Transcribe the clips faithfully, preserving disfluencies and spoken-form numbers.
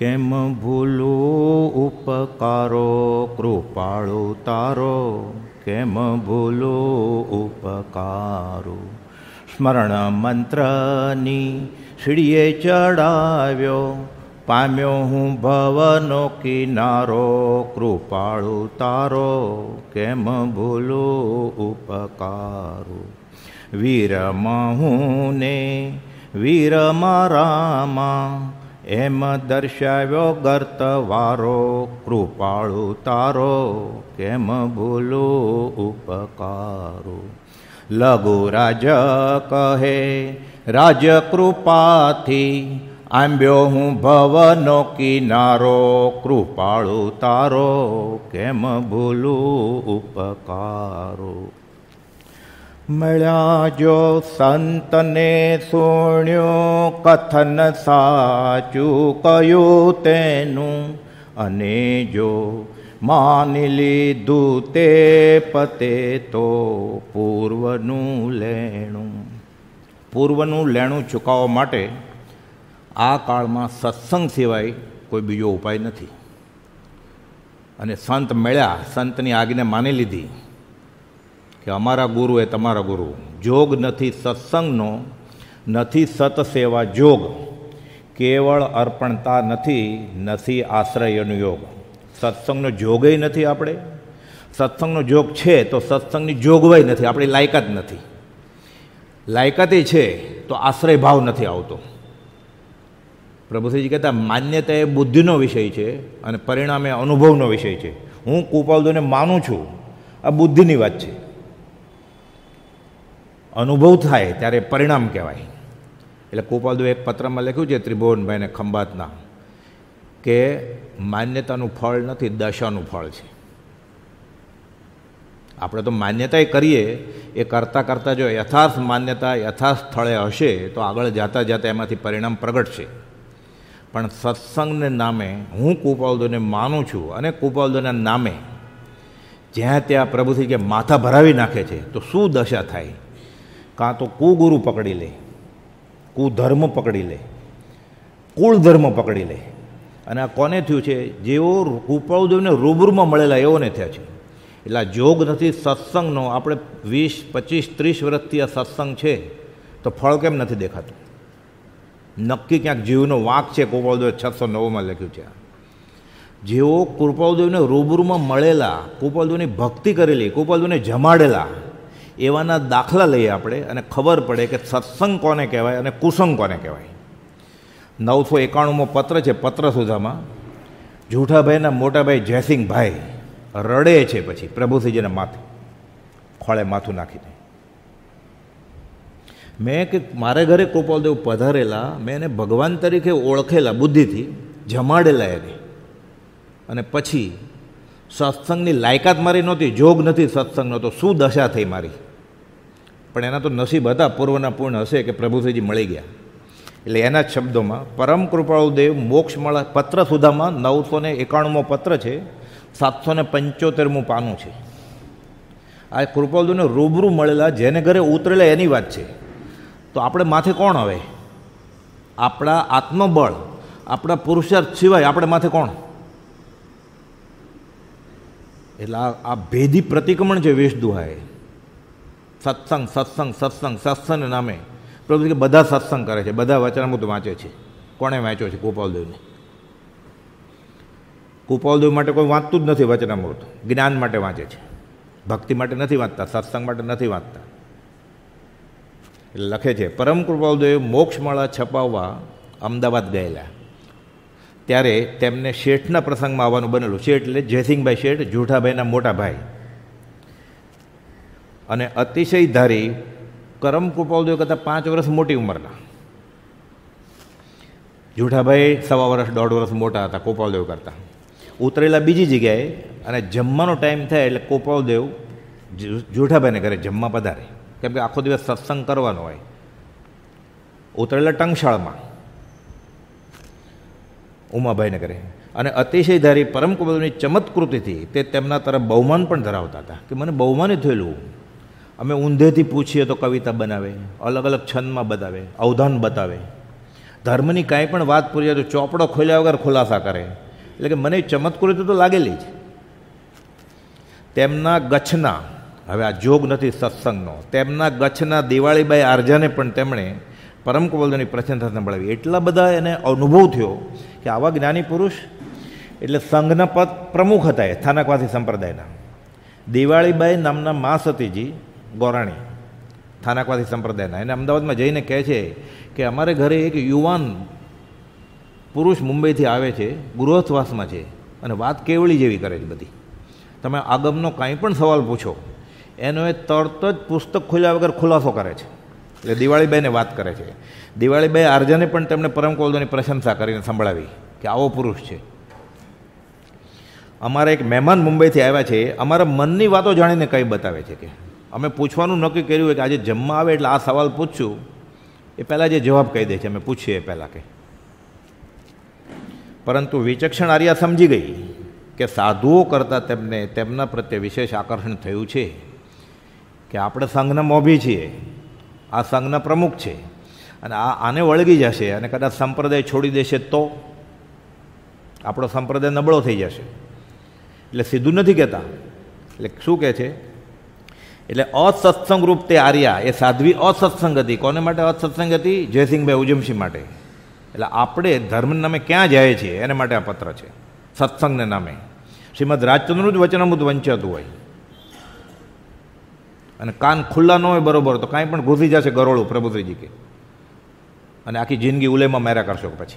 કેમ ભૂલું ઉપકારો કૃપાળુ તારો, કેમ ભૂલું ઉપકારો. સ્મરણ મંત્રની સીડીએ ચડાવ્યો, પામ્યો હું ભવનો કિનારો, કૃપાળુ તારો કેમ ભૂલું ઉપકારો. વીરમાં હું ને વીરમાં રામા, એમ દર્શાવ્યો ગર્તવારો, કૃપાળુ તારો કેમ ભૂલું ઉપકારો. લઘુ રાજ કહે રાજકૃપાથી, આંબ્યો હું ભવનો કિનારો, કૃપાળુ તારો કેમ ભૂલું ઉપકારો. મળ્યા જો સંતને સુણ્યું કથન સાચું કયું તેનું, અને જો માની લીધું તે પતે તો પૂર્વનું લેણું. પૂર્વનું લેણું ચૂકવવા માટે આ કાળમાં સત્સંગ સિવાય કોઈ બીજો ઉપાય નથી. અને સંત મળ્યા, સંતની આજ્ઞા માની લીધી કે અમારા ગુરુ એ તમારા ગુરુ. જોગ નથી સત્સંગનો, નથી સતસેવા જોગ, કેવળ અર્પણતા નથી, નથી આશ્રયનો યોગ. સત્સંગનો જોગય નથી. આપણે સત્સંગનો જોગ છે તો સત્સંગની જોગવાઈ નથી, આપણી લાયકાત નથી. લાયકાતી છે તો આશ્રય ભાવ નથી આવતો. પ્રભુશ્રીજી કહેતા માન્યતા એ બુદ્ધિનો વિષય છે અને પરિણામ એ અનુભવનો વિષય છે. હું કૃપાળુને માનું છું, આ બુદ્ધિની વાત છે. અનુભવ થાય ત્યારે પરિણામ કહેવાય. એટલે કૃપાળુ એક પત્રમાં લખ્યું છે ત્રિભુવનભાઈને ખંભાતના, કે માન્યતાનું ફળ નથી, દશાનું ફળ છે. આપણે તો માન્યતા કરીએ, એ કરતાં કરતાં જો યથાર્થ માન્યતા યથાર્થ સ્થળે હશે તો આગળ જતાં જતાં એમાંથી પરિણામ પ્રગટશે. પણ સત્સંગને નામે હું કૃપાળુને માનું છું અને કૃપાળુના નામે જ્યાં ત્યાં પ્રભુશ્રી કે માથા ભરાવી નાખે છે, તો શું દશા થાય? કાં તો કુગુરુ પકડી લે, કુધર્મ પકડી લે, કુળ ધર્મ પકડી લે. અને આ કોને થયું છે? જેઓ કૃપાળુદેવને રૂબરૂમાં મળેલા એઓને થયા છે. એટલે આ જોગ નથી સત્સંગનો. આપણે વીસ પચીસ ત્રીસ વર્ષથી આ સત્સંગ છે તો ફળ કેમ નથી દેખાતું? નક્કી ક્યાંક જીવનો વાંક છે. કૃપાળુદેવે છસો નવમાં લખ્યું છે. જેઓ કૃપાળુદેવને રૂબરૂમાં મળેલા, કૃપાળુદેવની ભક્તિ કરેલી, કૃપાળુદેવને જમાડેલા, એવાના દાખલા લઈએ આપણે અને ખબર પડે કે સત્સંગ કોને કહેવાય અને કુસંગ કોને કહેવાય. નવસો એકાણુંમો પત્ર છે. પત્ર સુધામાં જૂઠાભાઈના મોટાભાઈ જયસિંહભાઈ રડે છે પછી પ્રભુશ્રીજીના માથે, ખોળે માથું નાખીને. મેં કે મારે ઘરે કૃપાળુદેવ પધારેલા, મેં એને ભગવાન તરીકે ઓળખેલા, બુદ્ધિથી જમાડેલા એને, અને પછી સત્સંગની લાયકાત મારી નહોતી, જોગ નથી સત્સંગનો, તો શું દશા થઈ મારી? પણ એના તો નસીબ હતા, પૂર્વના પૂર્ણ હશે કે પ્રભુશ્રીજી મળી ગયા. એટલે એના જ શબ્દોમાં પરમ કૃપાળુદેવ મોક્ષ મળે પત્ર સુધામાં નવસો ને એકાણુંમો પત્ર છે, સાતસો ને પંચોતેરમું પાનું છે. આ કૃપાળુદેવને રૂબરૂ મળેલા, જેને ઘરે ઉતરેલા એની વાત છે. તો આપણે માથે કોણ આવે? આપણા આત્મબળ, આપણા પુરુષાર્થ સિવાય આપણે માથે કોણ? એટલે આ ભેદી પ્રતિક્રમણ છે વેશદુહાએ. સત્સંગ સત્સંગ સત્સંગ સત્સંગ નામે પ્રભુ કે બધા સત્સંગ કરે છે, બધા વચનામૃત વાંચે છે. કોણે વાંચ્યો છે? કૃપાળુદેવને. કૃપાળુદેવ માટે કોઈ વાંચતું જ નથી વચનામૃત. જ્ઞાન માટે વાંચે છે, ભક્તિ માટે નથી વાંચતા, સત્સંગ માટે નથી વાંચતા. એટલે લખે છે પરમ કૃપાળુદેવ મોક્ષમાળા છપાવવા અમદાવાદ ગયેલા, ત્યારે તેમને શેઠના પ્રસંગમાં આવવાનું બનેલું. શેઠ એટલે જયસિંહભાઈ શેઠ, જૂઠાભાઈના મોટા ભાઈ. અને અતિશય ધારી કરમ કૃપાળુદેવ કરતાં પાંચ વર્ષ મોટી ઉંમરના. જૂઠાભાઈ સવા વર્ષ દોઢ વર્ષ મોટા હતા કૃપાળુદેવ કરતાં. ઉતરેલા બીજી જગ્યાએ, અને જમવાનો ટાઈમ થાય એટલે કૃપાળુદેવ જૂઠાભાઈને ઘરે જમવા પધારે, કેમ કે આખો દિવસ સત્સંગ કરવાનો હોય. ઉતરેલા ટંકશાળમાં ઉમાભાઈને કરે. અને અતિશયધારી પરમ કૃપાળુની ચમત્કૃતિથી તે તેમના તરફ બહુમાન પણ ધરાવતા હતા, કે મને બહુમાન થયેલું. અમે ઊંધેથી પૂછીએ તો કવિતા બનાવે, અલગ અલગ છંદમાં બતાવે, અવધાન બતાવે. ધર્મની કાંઈ પણ વાત પૂરી તો ચોપડો ખોલ્યા વગર ખુલાસા કરે. એટલે કે મને ચમત્કૃતિ તો લાગેલી જ. તેમના ગચ્છના, હવે આ જોગ નથી સત્સંગનો, તેમના ગચ્છના દિવાળીબાઈ આરજાને પણ તેમણે પરમ કુંવરદેવની પ્રશંસા સંભળાવી. એટલા બધા એને અનુભવ થયો કે આવા જ્ઞાની પુરુષ, એટલે સંઘના પદ પ્રમુખ હતા એ સ્થાનકવાસી સંપ્રદાયના. દિવાળીબાઈ નામના મા સતીજી ગોરાણી સ્થાનકવાસી સંપ્રદાયના, એને અમદાવાદમાં જઈને કહે છે કે અમારે ઘરે એક યુવાન પુરુષ મુંબઈથી આવે છે, ગૃહસ્થવાસમાં છે અને વાત કેવળી જેવી કરે છે બધી. તમે આગમનો કાંઈ પણ સવાલ પૂછો એનો એ તરત જ પુસ્તક ખોલ્યા વગર ખુલાસો કરે છે. એટલે દિવાળીબાઈને વાત કરે છે. દિવાળીબાઈ આરજાને પણ તેમણે પરમ કુંવરદેવની પ્રશંસા કરીને સંભળાવી કે આવો પુરુષ છે. અમારા એક મહેમાન મુંબઈથી આવ્યા છે, અમારા મનની વાતો જાણીને કંઈ બતાવે છે કે અમે પૂછવાનું નક્કી કર્યું હોય કે આજે જમવા આવે એટલે આ સવાલ પૂછશું, એ પહેલાં જે જવાબ કહી દે છે અમે પૂછીએ એ પહેલાં કંઈ. પરંતુ વિચક્ષણ આર્યા સમજી ગઈ કે સાધુઓ કરતાં તેમને તેમના પ્રત્યે વિશેષ આકર્ષણ થયું છે કે આપણે સંઘના મોભી છીએ, આ સંઘના પ્રમુખ છે અને આ આને વળગી જશે અને કદાચ સંપ્રદાય છોડી દેશે તો આપણો સંપ્રદાય નબળો થઈ જશે. એટલે સીધું નથી કહેતા. એટલે શું કહે છે? એટલે અસત્સંગ રૂપ તે આર્યા, એ સાધ્વી અસત્સંગ હતી. કોને માટે અસત્સંગ હતી? જયસિંહભાઈ ઉજમસિંહ માટે. એટલે આપણે ધર્મના નામે ક્યાં જાય છીએ એને માટે આ પત્ર છે, સત્સંગને નામે. શ્રીમદ રાજચંદ્રનું જ વચનામૃત વંચાતું હોય અને કાન ખુલ્લા ન હોય બરોબર તો કાંઈ પણ ઘૂસી જશે ગરોળું, પ્રભુશ્રીજી કે, અને આખી જિંદગી ઉલેમાં મેરા કરશો પછી.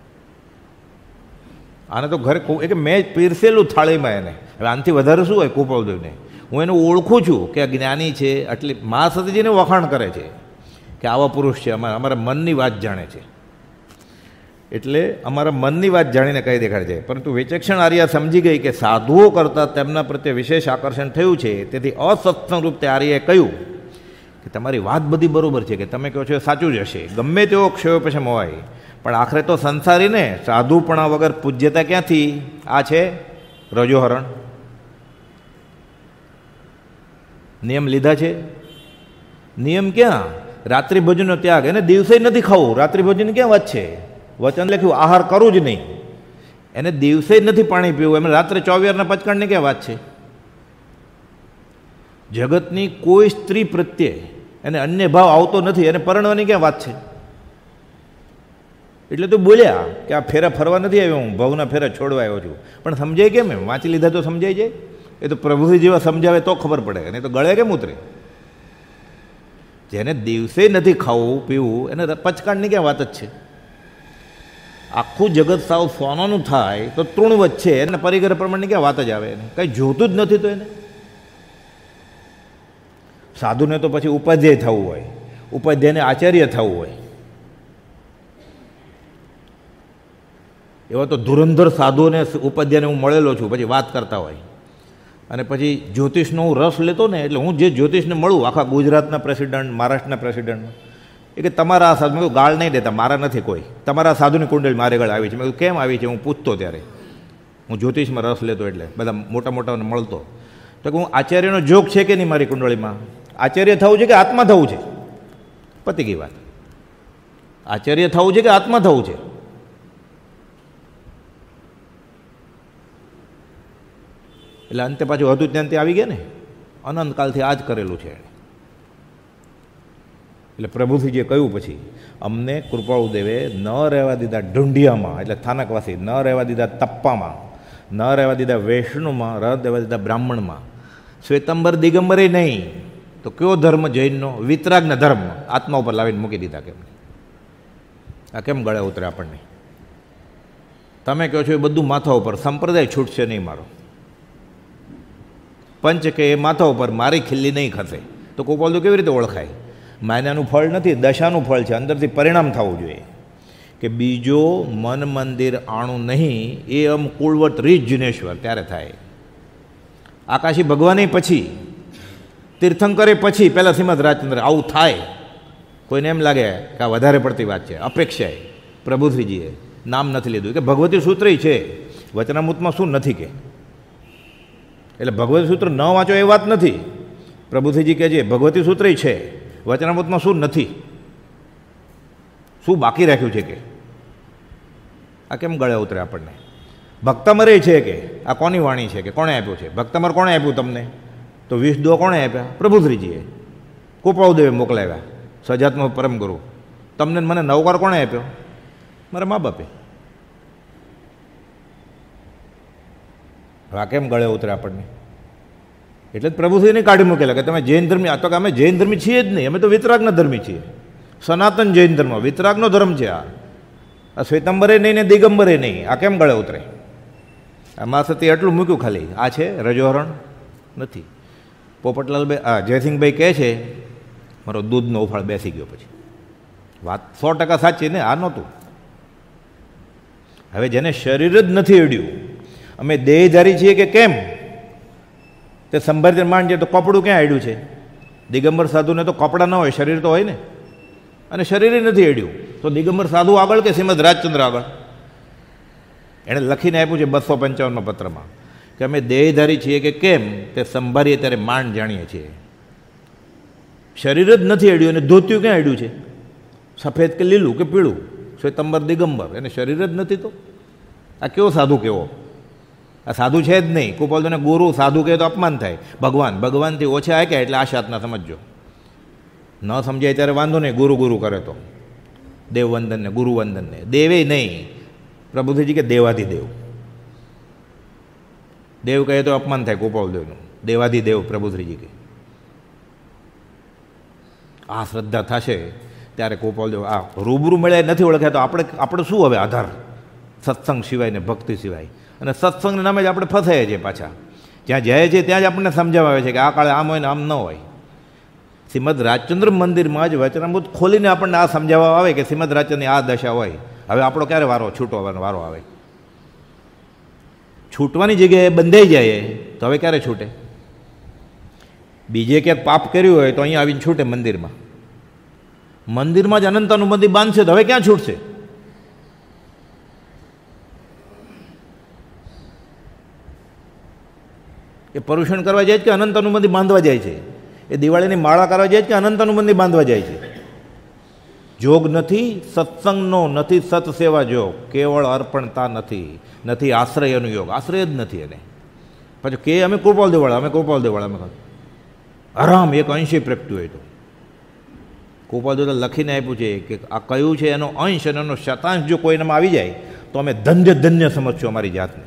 આને તો ઘરે કે મેં પીરસેલું થાળીમાં એને, હવે આનાથી વધારે શું હોય કુંવરદેવને. હું એને ઓળખું છું કે આ જ્ઞાની છે, એટલે મા સતીજીને વખાણ કરે છે કે આવા પુરુષ છે, અમારા અમારા મનની વાત જાણે છે. એટલે અમારા મનની વાત જાણીને કહી દેખાડે છે. પરંતુ વિચક્ષણ આર્યા સમજી ગઈ કે સાધુઓ કરતાં તેમના પ્રત્યે વિશેષ આકર્ષણ થયું છે. તેથી અસત્સંગ રૂપ તે આર્યાએ કહ્યું કે તમારી વાત બધી બરાબર છે કે તમે કહો છો એ સાચું જ હશે, ગમે તેવો ક્ષયો પછી મોવાય, પણ આખરે તો સંસારીને સાધુપણા વગર પૂજ્યતા ક્યાંથી? આ છે રજોહરણ. નિયમ લીધા છે. નિયમ ક્યાં? રાત્રિ ભોજનનો ત્યાગ. એને દિવસે નથી ખાવું. રાત્રિ ભોજન ક્યાં વાત છે? વચન લખ્યું આહાર કરવું જ નહીં. એને દિવસે જ નથી પાણી પીવું, એમ રાત્રે ચોવીસના પચકાણની ક્યાં વાત છે? જગતની કોઈ સ્ત્રી પ્રત્યે એને અન્ય ભાવ આવતો નથી, એને પરણવાની ક્યાં વાત છે? એટલે તો બોલ્યા કે આ ફેરા ફરવા નથી આવ્યો, હું ભવના ફેરા છોડવા આવ્યો છું. પણ સમજાય કેમ? એમ વાંચી લીધા તો સમજાય જાય. એ તો પ્રભુજી જેવા સમજાવે તો ખબર પડે, નહીં તો ગળે કેમ ઉતરે? જેને દિવસે નથી ખાવું પીવું એને પચકાણની ક્યાં વાત જ છે? આખું જગત સાવ સોનાનું થાય તો તૃણ વચ્ચે એને પરિગ્રહ પ્રમાણની ક્યાં વાત જ આવે? એને કંઈ જોતું જ નથી. તો એને સાધુને તો પછી ઉપાધ્યાય થવું હોય, ઉપાધ્યાયને આચાર્ય થવું હોય. એવા તો ધુરંધર સાધુઓને ઉપાધ્યાયને હું મળેલો છું, પછી વાત કરતા હોય. અને પછી જ્યોતિષનો હું રસ લેતો ને, એટલે હું જે જ્યોતિષને મળું, આખા ગુજરાતના પ્રેસિડન્ટ, મહારાષ્ટ્રના પ્રેસિડન્ટ, એ કે તમારા સાધુ, મેં ગાળ નહીં દેતા, મારા નથી કોઈ, તમારા સાધુની કુંડળી મારે ગળ આવી છે. મેં કેમ આવી છે? હું પૂછતો ત્યારે, હું જ્યોતિષમાં રસ લેતો એટલે બધા મોટા મોટાને મળતો. તો કે હું આચાર્યનો જોગ છે કે નહીં મારી કુંડળીમાં? આચાર્ય થવું છે કે આત્મા થવું છે? પતી ગઈ વાત. આચાર્ય થવું છે કે આત્મા થવું છે? એટલે અંતે પાછું હતું ત્યાંથી આવી ગયા ને, અનંતકાલથી આ જ કરેલું છે. એટલે પ્રભુજીએ કહ્યું પછી, અમને કૃપાળુ દેવે ન રહેવા દીધા ઢૂંઢિયામાં, એટલે સ્થાનકવાસી, ન રહેવા દીધા તપ્પામાં, ન રહેવા દીધા વૈષ્ણુમાં, ન રહેવા દીધા બ્રાહ્મણમાં, શ્વેતંબર દિગંબરે નહીં. તો કયો ધર્મ? જૈનનો વિતરાગના ધર્મ આત્મા ઉપર લાવીને મૂકી દીધા. કેમ? આ કેમ ગળે ઉતરે આપણને? તમે કહો છો એ બધું માથા ઉપર, સંપ્રદાય છૂટશે નહીં મારો. પંચ કે એ માથા ઉપર, મારી ખીલ્લી નહીં ખસે. તો કુંવરદેવ કેવી રીતે ઓળખાય? માન્યાનું ફળ નથી, દશાનું ફળ છે. અંદરથી પરિણામ થવું જોઈએ કે બીજો મન મંદિર આણું નહીં, એ અમ કુળવટ રીત જિનેશ્વર ત્યારે થાય. આકાશી ભગવાને પછી, તીર્થંકરે પછી, પહેલાં શ્રીમદ રાજચંદ્ર આવું થાય. કોઈને એમ લાગે કે આ વધારે પડતી વાત છે, અપેક્ષાએ પ્રભુશ્રીજીએ નામ નથી લીધું કે ભગવતી સૂત્ર છે. વચનામૃતમાં શું નથી કે? એટલે ભગવતી સૂત્ર ન વાંચો એ વાત નથી. પ્રભુશ્રીજી કહે છે ભગવતી સૂત્ર છે, વચનામૃતમાં શું નથી, શું બાકી રાખ્યું છે કે? આ કેમ ગળે ઉતરે આપણને? ભક્તમરે છે કે આ કોની વાણી છે કે કોણે આપ્યું છે? ભક્તમર કોણે આપ્યું તમને? તો વીસ દો કોણે આપ્યા? પ્રભુશ્રીજીએ. કૃપાળુદેવે મોકલાવ્યા, સજાત્મ પરમ ગુરુ. તમને મને નવકાર કોણે આપ્યો? મારા મા બાપે. આ કેમ ગળે ઉતરે આપણને? એટલે જ પ્રભુશ્રીને કાઢી મૂકેલા કે તમે જૈન ધર્મી. આ તો કે અમે જૈન ધર્મી છીએ જ નહીં, અમે તો વિતરાગના ધર્મી છીએ. સનાતન જૈન ધર્મ વિતરાગનો ધર્મ છે. આ આ શ્વેતંબરે નહીં ને દિગંબરે નહીં. આ કેમ ગળે ઉતરે? આમાં સતી એટલું મૂક્યું ખાલી. આ છે રજોહરણ નથી. પોપટલાલભાઈ આ જયસિંહભાઈ કહે છે મારો દૂધનો ઉફાળ બેસી ગયો. પછી વાત સો ટકા સાચી ને? આ નહોતું. હવે જેને શરીર જ નથી અડ્યું, અમે દેહધારી છીએ કે કેમ તે સંભાળીને માંડીએ તો કપડું ક્યાં અડ્યું છે? દિગંબર સાધુને તો કપડાં ન હોય, શરીર તો હોય ને. અને શરીરે નથી અડ્યું તો દિગંબર સાધુ આગળ કે શ્રીમદ રાજચંદ્ર આગળ? એણે લખીને આપ્યું છે બસો પંચાવનમાં પત્રમાં કે અમે દેહધારી છીએ કે કેમ તે સંભાળીએ ત્યારે માંડ જાણીએ છીએ. શરીર જ નથી અડ્યું અને ધોત્યું ક્યાં અડ્યું છે? સફેદ કે લીલું કે પીળું, શ્વેતંબર દિગંબર, એને શરીર જ નથી. તો આ કેવો સાધુ કેવો? આ સાધુ છે જ નહીં. કૃપાલને ગુરુ સાધુ કહે તો અપમાન થાય. ભગવાન ભગવાનથી ઓછા આક્યા એટલે આ શાતના સમજજો. ન સમજાય ત્યારે વાંધો નહીં, ગુરુ ગુરુ કરે તો દેવવંદનને ગુરુવંદનને. દેવે નહીં, પ્રભુજી કે દેવાધિદેવ. દેવ કહે તો અપમાન થાય ગોપાલદેવનું. દેવાધિદેવ પ્રભુશ્રીજી કે. આ શ્રદ્ધા થશે ત્યારે ગોપાલદેવ આ રૂબરૂ મળ્યા નથી ઓળખ્યા તો આપણે આપણે શું હવે આધાર? સત્સંગ સિવાય ને ભક્તિ સિવાય. અને સત્સંગના નામે જ આપણે ફસાઈએ છીએ પાછા. જ્યાં જાય છે ત્યાં જ આપણને સમજાવવા આવે છે કે આ કાળે આમ હોય ને આમ ન હોય. શ્રીમદ રાજચંદ્ર મંદિરમાં જ વચનામૃત ખોલીને આપણને આ સમજાવવા આવે કે શ્રીમદ રાજચંદ્રની આ દશા હોય. હવે આપણો ક્યારે વારો છૂટવાનો વારો આવે? છૂટવાની જગ્યાએ બંધાઈ જાય તો હવે ક્યારે છૂટે? બીજે ક્યાંક પાપ કર્યું હોય તો અહીંયા આવીને છૂટે મંદિરમાં. મંદિરમાં જ અનંતનું મંદિર બાંધશે તો હવે ક્યાં છૂટશે? એ પર્યુષણ કરવા જાય છે કે અનંતનું મંદિર બાંધવા જાય છે? એ દિવાળીની માળા કરવા જાય છે કે અનંતનું મંદિર બાંધવા જાય છે? જોગ નથી સત્સંગનો, નથી સત્સેવા જોગ, કેવળ અર્પણતા નથી, નથી આશ્રયનો યોગ. આશ્રય જ નથી એને. પછી કે અમે કૃપાલ દેવાળા, અમે કૃપાલ દેવાળા, અમે આરામ એક અંશી પ્રગટ્યું હોય તો કૃપાલ દેવ લખીને આપ્યું છે કે આ કયું છે એનો અંશ અને એનો શતાંશ જો કોઈનામાં આવી જાય તો અમે ધન્ય ધન્ય સમજશું અમારી જાતને.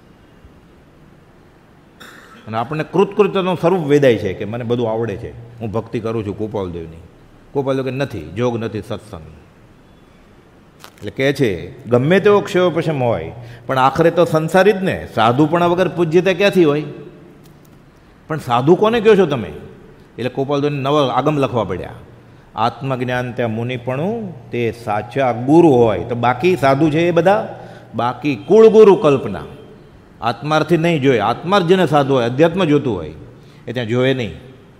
અને આપણને કૃતકૃત્યનું સ્વરૂપ વેદાય છે કે મને બધું આવડે છે, હું ભક્તિ કરું છું ગોપાલદેવની. ગોપાલદેવ કે નથી, જોગ નથી સત્સંગ. એટલે કહે છે ગમે તેવો ક્ષયોપશમ હોય પણ આખરે તો સંસારી જ ને. સાધુપણા વગર પૂજ્યતા ક્યાંથી હોય? પણ સાધુ કોને કહો છો તમે? એટલે ગોપાલદેવને નવા આગમ લખવા પડ્યા. આત્મજ્ઞાન ત્યાં મુનિપણું તે સાચા ગુરુ હોય. તો બાકી સાધુ છે એ બધા બાકી કુળ ગુરુ કલ્પના. આત્માર્થી નહીં જોઈએ. આત્માર્થ જેને સાધુ હોય, અધ્યાત્મ જોતું હોય એ ત્યાં જોવે નહીં.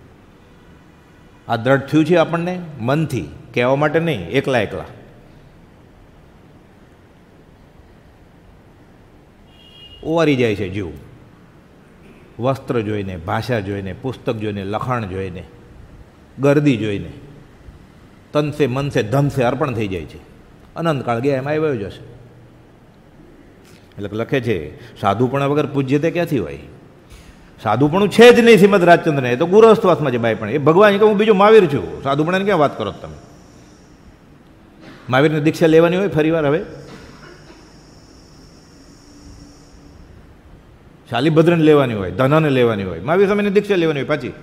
આ દ્રઢ થયું છે આપણને મનથી, કહેવા માટે નહીં, એકલા એકલા. ઓવારી જાય છે જીવ. વસ્ત્ર જોઈને, ભાષા જોઈને, પુસ્તક જોઈને, લખાણ જોઈને, ગરદી જોઈને તનસે મનસે ધનસે અર્પણ થઈ જાય છે. અનંતકાળ ગયા એમાં આવ્યો જશે. એટલે લખે છે સાધુપણા વગર પૂજ્યતા ક્યાંથી હોય? સાધુપણું છે જ નહીં શ્રીમદ રાજચંદ્રને. એ તો ગુરસ્થવાસમાં છે ભાઈ. પણ એ ભગવાન કે હું બીજો મહાવીર છું. સાધુપણાની ક્યાં વાત કરો તમે? મહાવીરની દીક્ષા લેવાની હોય ફરી વાર. હવે શાલિભદ્રને લેવાની હોય, ધનાને લેવાની હોય, મહાવીર સ્વામીની દીક્ષા લેવાની હોય પાછી.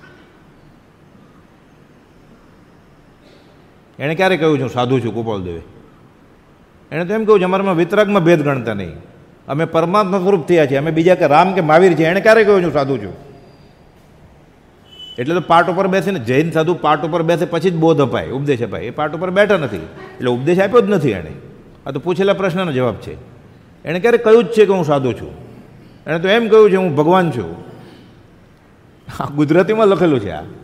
એણે ક્યારે કહ્યું છું સાધુ છું ગોપાલદેવે? એણે તો એમ કહ્યું છે અમારામાં વિતરાગમાં ભેદ ગણતા નહીં, અમે પરમાત્મા સ્વરૂપ થયા છીએ, અમે બીજા કે રામ કે મહાવીર છે. એણે ક્યારે કહ્યું છું સાધુ છું? એટલે તો પાટ ઉપર બેસીને જૈન સાધુ પાટ ઉપર બેસે પછી જ બોધ અપાય, ઉપદેશ અપાય. એ પાટ ઉપર બેઠા નથી એટલે ઉપદેશ આપ્યો જ નથી એણે. આ તો પૂછેલા પ્રશ્નનો જવાબ છે. એણે ક્યારે કહ્યું જ છે કે હું સાધુ છું? એણે તો એમ કહ્યું છે હું ભગવાન છું. આ ગુજરાતીમાં લખેલું છે. આ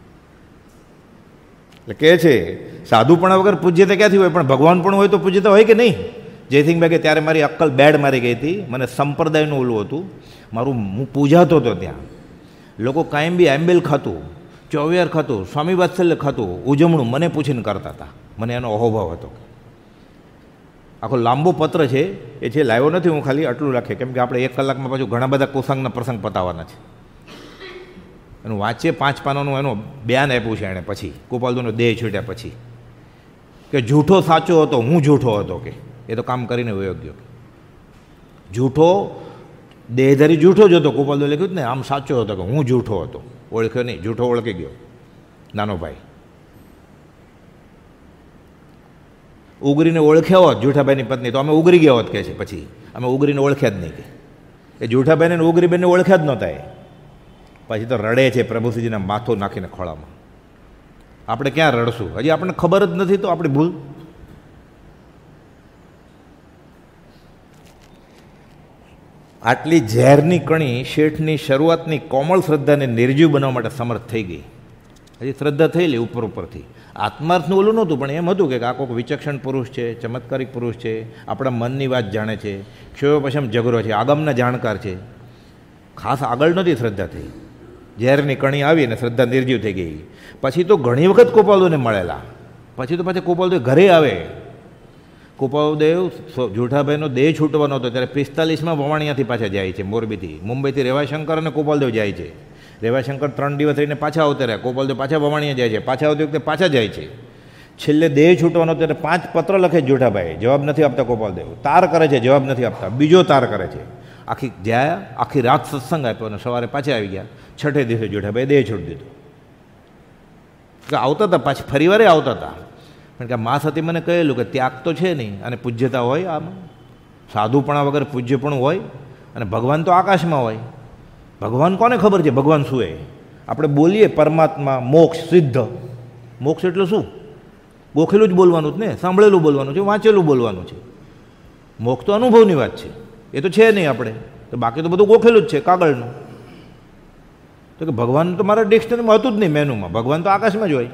એટલે કહે છે સાધુપણા વગર પૂજ્યતા ક્યાંથી હોય? પણ ભગવાન પણ હોય તો પૂજ્યતા હોય કે નહીં? જયસિંહભાઈ કે ત્યારે મારી અક્કલ બેડ મારી ગઈ હતી. મને સંપ્રદાયનું ઓલું હતું, મારું હું પૂજાતો હતો ત્યાં. લોકો કાયમ બી એમ્બેલ ખાતું, ચોવિયાર ખાતું, સ્વામી વાત્સલ્ય ખાતું, ઉજવણું મને પૂછીને કરતા હતા. મને એનો અહોભાવ હતો. આખો લાંબો પત્ર છે, એ છે લાવ્યો નથી હું, ખાલી આટલું રાખે, કેમ કે આપણે એક કલાકમાં પાછું ઘણા બધા કુસંગના પ્રસંગ પતાવવાના છે. એનું વાંચીએ પાંચ પાનાનું એનું બયાન આપ્યું છે એણે પછી ગોપાલદેવનો દેહ છૂટ્યા પછી, કે જૂઠો સાચો હતો, હું જૂઠો હતો, કે એ તો કામ કરીને વયો ગયો. જૂઠો દેહધારી જૂઠો જ હતો, ગોપાલદેવ લખ્યું ને આમ સાચો હતો કે હું જૂઠો હતો, ઓળખ્યો નહીં, જૂઠો ઓળખી ગયો નાનો ભાઈ. ઉગરીને ઓળખ્યા હોત જૂઠાભાઈની પત્ની તો અમે ઉગરી ગયા હોત, કે છે પછી અમે ઉગરીને ઓળખ્યા જ નહીં, કે એ જૂઠાભાઈને ઉગરીબેનને ઓળખ્યા જ નહોતા. એ પછી તો રડે છે પ્રભુશ્રીજીના માથું નાખીને ખોળામાં. આપણે ક્યાં રડશું? હજી આપણને ખબર જ નથી તો આપણી ભૂલ. આટલી ઝેરની કણી શેઠની શરૂઆતની કોમળ શ્રદ્ધાને નિર્જીવ બનાવવા માટે સમર્થ થઈ ગઈ. હજી શ્રદ્ધા થયેલી ઉપર ઉપરથી, આત્માર્થનું ઓલું નહોતું, પણ એમ હતું કે આ કોઈક વિચક્ષણ પુરુષ છે, ચમત્કારિક પુરુષ છે, આપણા મનની વાત જાણે છે, ક્ષયો પછમ જગરો છે, આગમના જાણકાર છે. ખાસ આગળ નથી શ્રદ્ધા થઈ, ઝેરની કણી આવી અને શ્રદ્ધા નિર્જીવ થઈ ગઈ. પછી તો ઘણી વખત ગોપાલદેવને મળેલા, પછી તો પાછી ગોપાલદેવ ઘરે આવે. ગોપાલદેવ જૂઠાભાઈનો દેહ છૂટવાનો હતો ત્યારે પિસ્તાલીસમાં વવાણિયાથી પાછા જાય છે, મોરબીથી, મુંબઈથી રેવાશંકર અને ગોપાલદેવ જાય છે. રેવાશંકર ત્રણ દિવસ રહીને પાછા આવતા રહ્યા, ગોપાલદેવ પાછા વવાણિયા જાય છે, પાછા આવતી વખતે પાછા જાય છે. છેલ્લે દેહ છૂટવાનો ત્યારે પાંચ પત્ર લખે જૂઠાભાઈ, જવાબ નથી આપતા ગોપાલદેવ, તાર કરે છે, જવાબ નથી આપતા, બીજો તાર કરે છે. આખી જ્યાં આખી રાત સત્સંગ આપ્યો અને સવારે પાછા આવી ગયા. છઠ્ઠે દિવસે જૂઠાભાઈ દેહ છોડી દીધો. કે આવતા હતા પાછી ફરીવારે આવતા હતા, કારણ કે મા સતી મને કહેલું કે ત્યાગ તો છે નહીં અને પૂજ્યતા હોય, આમાં સાધુપણા વગર પૂજ્યપણું હોય, અને ભગવાન તો આકાશમાં હોય. ભગવાન કોને ખબર છે ભગવાન શું એ? આપણે બોલીએ પરમાત્મા, મોક્ષ, સિદ્ધ. મોક્ષ એટલે શું? ગોખેલું જ બોલવાનું જ ને, સાંભળેલું બોલવાનું છે, વાંચેલું બોલવાનું છે. મોક્ષ તો અનુભવની વાત છે, એ તો છે નહીં આપણે તો, બાકી તો બધું ગોખેલું જ છે કાગળનું. તો કે ભગવાન તો મારા ડિક્શનરીમાં હતું જ નહીં, મેનુમાં. ભગવાન તો આકાશમાં જ હોય.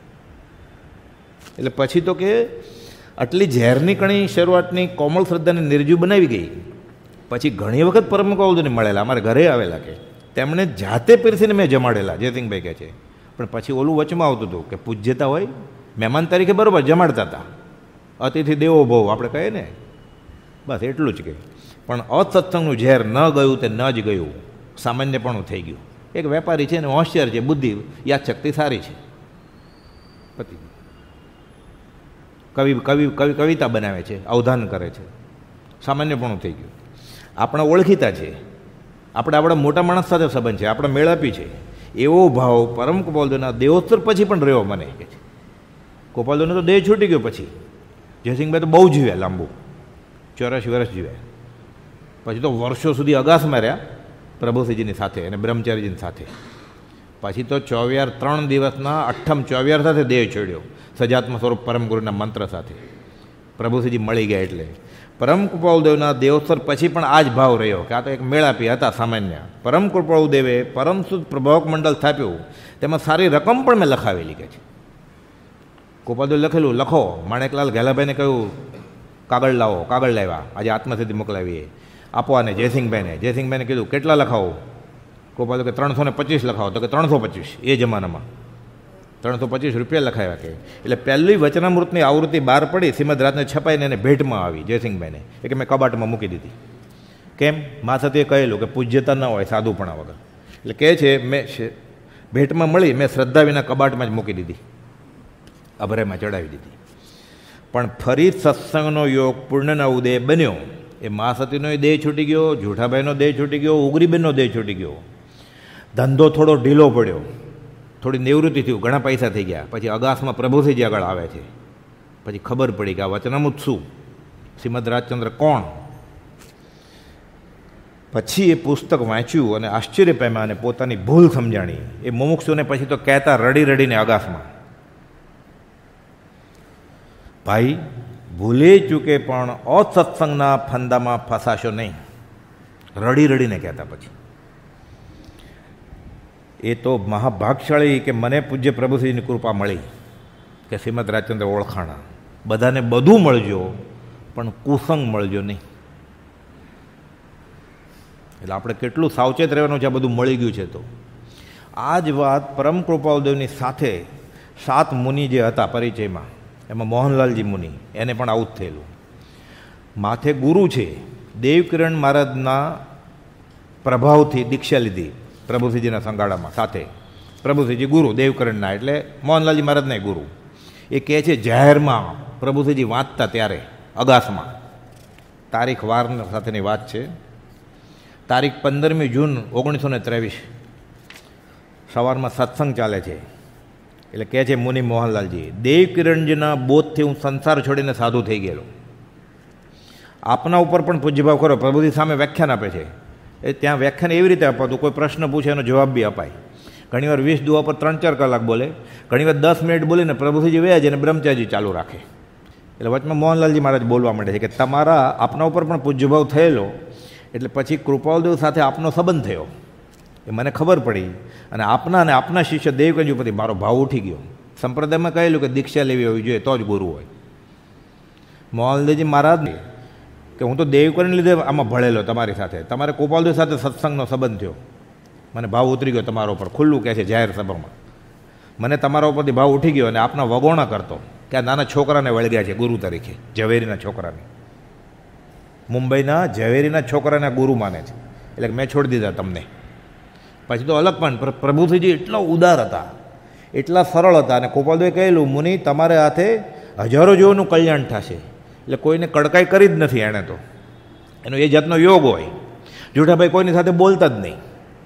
એટલે પછી તો કે આટલી ઝેરની કણી શરૂઆતની કોમળ શ્રદ્ધાને નિર્જીવ બનાવી ગઈ. પછી ઘણી વખત પરમ ગોપાલદેવને મળેલા, અમારે ઘરે આવેલા, કે તેમણે જાતે પીરસીને મેં જમાડેલા, જયસિંહભાઈ કહે છે. પણ પછી ઓલું વચમાં આવતું હતું કે પૂજ્યતા હોય, મહેમાન તરીકે બરાબર જમાડતા હતા. અતિથિ દેવો ભવ આપણે કહીએ ને, બસ એટલું જ કે. પણ અસત્સંગનું ઝેર ન ગયું તે ન જ ગયું, સામાન્યપણું થઈ ગયું. એક વેપારી છે ને હોશિયાર છે, બુદ્ધિ યાદશક્તિ સારી છે, પતિ કવિ કવિ કવિ કવિતા બનાવે છે, અવધાન કરે છે, સામાન્યપણું થઈ ગયું. આપણા ઓળખીતા છે, આપણે આપણા મોટા માણસ સાથે સંબંધ છે, આપણા મેળાપી છે, એવો ભાવ પરમ ગોપાલદેવના દેહોત્તર પછી પણ રહ્યો મને કે છે. ગોપાલદેવનો તો દેહ છૂટી ગયો પછી. જયસિંહભાઈ તો બહુ જીવ્યા, લાંબુ ચોરાશી વર્ષ જીવ્યા. પછી તો વર્ષો સુધી અગાસમાં રહ્યા પ્રભુશ્રીજીની સાથે અને બ્રહ્મચારીજીની સાથે. પછી તો ચોવ્યાર ત્રણ દિવસના અઠ્ઠમ ચોવ્યાર સાથે દેહ છોડ્યો, સજાત્મ સ્વરૂપ પરમ ગુરુના મંત્ર સાથે. પ્રભુશ્રીજી મળી ગયા એટલે પરમ કૃપાળુદેવના દેવોત્સર પછી પણ આ જ ભાવ રહ્યો કે આ તો એક મેળાપી હતા સામાન્ય. પરમ કૃપાળુદેવે પરમ શુદ્ધ પ્રભાવક મંડળ સ્થાપ્યું, તેમાં સારી રકમ પણ મેં લખાવેલી કે છે. ગોપાલદેવ લખેલું લખો. માણેકલાલ ઘેલાભાઈને કહ્યું કાગળ લાવો, કાગળ લાવ્યા, આજે આત્મસિદ્ધિ મોકલાવીએ, આપો આને જયસિંહભાઈને. જયસિંહભાઈને કીધું કેટલા લખાવો? ગોપાલદેવ કે ત્રણસો ને પચીસ લખાવો. તો કે ત્રણસો પચીસ એ જમાનામાં ત્રણસો પચીસ રૂપિયા લખાવ્યા. કે એટલે પહેલી વચનામૃતની આવૃત્તિ બહાર પડી, શ્રીમદ રાતને છપાઈને એને ભેટમાં આવી જયસિંહભાઈને. એ કે મેં કબાટમાં મૂકી દીધી. કેમ? મા સતીએ કહેલું કે પૂજ્યતા ન હોય સાધુપણા વગર. એટલે કહે છે મેં ભેટમાં મળી, મેં શ્રદ્ધા વિના કબાટમાં જ મૂકી દીધી, અભરેમાં ચડાવી દીધી. પણ ફરી સત્સંગનો યોગ પૂર્ણના ઉદય બન્યો. એ મા સતીનો દેહ છૂટી ગયો, જૂઠાભાઈનો દેહ છૂટી ગયો, ઉગરીબેનનો દેહ છૂટી ગયો. ધંધો થોડો ઢીલો પડ્યો, થોડી નિવૃત્તિ થયું, ઘણા પૈસા થઈ ગયા. પછી અગાસમાં પ્રભુશ્રીજી આગળ આવે છે. પછી ખબર પડી કે આ વચનામૃત શું, શ્રીમદ રાજચંદ્ર કોણ. પછી એ પુસ્તક વાંચ્યું અને આશ્ચર્ય પામ્યા અને પોતાની ભૂલ સમજાણી. એ મુમુક્ષુને પછી તો કહેતા રડી રડીને અગાસમાં, ભાઈ ભૂલે ચૂકે પણ અસત્સંગના ફંદામાં ફસાશો નહીં. રડી રડીને કહેતા. પછી એ તો મહાભાગશાળી કે મને પૂજ્ય પ્રભુશ્રીની કૃપા મળી કે શ્રીમદ રાજચંદ્ર ઓળખાણા. બધાને બધું મળજો પણ કુસંગ મળજો નહીં. એટલે આપણે કેટલું સાવચેત રહેવાનું છે, આ બધું મળી ગયું છે. તો આ જ વાત પરમ કૃપાળુદેવની સાથે સાત મુનિ જે હતા પરિચયમાં, એમાં મોહનલાલજી મુનિ, એને પણ આવું જ થયેલું. માથે ગુરુ છે. દેવકિરણ મહારાજના પ્રભાવથી દીક્ષા લીધી પ્રભુસિંહજીના સંગાડામાં સાથે. પ્રભુસિંહજી ગુરુ દેવકિરણના, એટલે મોહનલાલજી મહારાજના ગુરુ. એ કહે છે જાહેરમાં પ્રભુસિંહજી વાંચતા ત્યારે અગાસમાં, તારીખ વાર સાથેની વાત છે, તારીખ પંદરમી જૂન ઓગણીસો ને ત્રેવીસ સવારમાં સત્સંગ ચાલે છે. એટલે કહે છે મુનિ મોહનલાલજી, દેવકિરણજીના બોધથી હું સંસાર છોડીને સાધુ થઈ ગયેલો. આપના ઉપર પણ પૂજ્યભાવ ખરો. પ્રભુજી સામે વ્યાખ્યાન આપે છે. એ ત્યાં વ્યાખ્યાન એવી રીતે અપાતું, કોઈ પ્રશ્ન પૂછે એનો જવાબ બી અપાય. ઘણીવાર વીસ દુઆ પર ત્રણ ચાર કલાક બોલે, ઘણીવાર દસ મિનિટ બોલીને પ્રભુજી વ્યાજ અને બ્રહ્મચારી ચાલુ રાખે. એટલે વચમાં મોહનલાલજી મહારાજ બોલવા માંડે છે કે તમારા આપના ઉપર પણ પૂજ્યભાવ થયેલો, એટલે પછી કૃપાલદેવ સાથે આપનો સંબંધ થયો એ મને ખબર પડી, અને આપના અને આપના શિષ્ય દેવકિરણજી ઉપરથી મારો ભાવ ઉઠી ગયો. સંપ્રદાયમાં કહેલું કે દીક્ષા લેવી હોવી જોઈએ તો જ ગુરુ હોય. મોહનલાલજી મહારાજ કે હું તો દેવકિરણ લીધે આમાં ભળેલો તમારી સાથે, તમારે કૃપાલદેવ સાથે સત્સંગનો સંબંધ થયો, મને ભાવ ઉતરી ગયો તમારા ઉપર. ખુલ્લું કહે છે જાહેર સભામાં, મને તમારા ઉપરથી ભાવ ઉઠી ગયો અને આપના વગોણા કરતો કે આ નાના છોકરાને વળગ્યા છે ગુરુ તરીકે, ઝવેરીના છોકરાને, મુંબઈના ઝવેરીના છોકરાને ગુરુ માને છે, એટલે મેં છોડી દીધા તમને. પછી તો અલગ પણ પ્રભુસિંહજી એટલા ઉદાર હતા, એટલા સરળ હતા, અને કૃપાલદેવે કહેલું મુનિ તમારે હાથે હજારો જીવોનું કલ્યાણ થશે. એટલે કોઈને કડકાઈ કરી જ નથી એણે તો, એનો એ જાતનો યોગ હોય. જૂઠાભાઈ કોઈની સાથે બોલતા જ નહીં.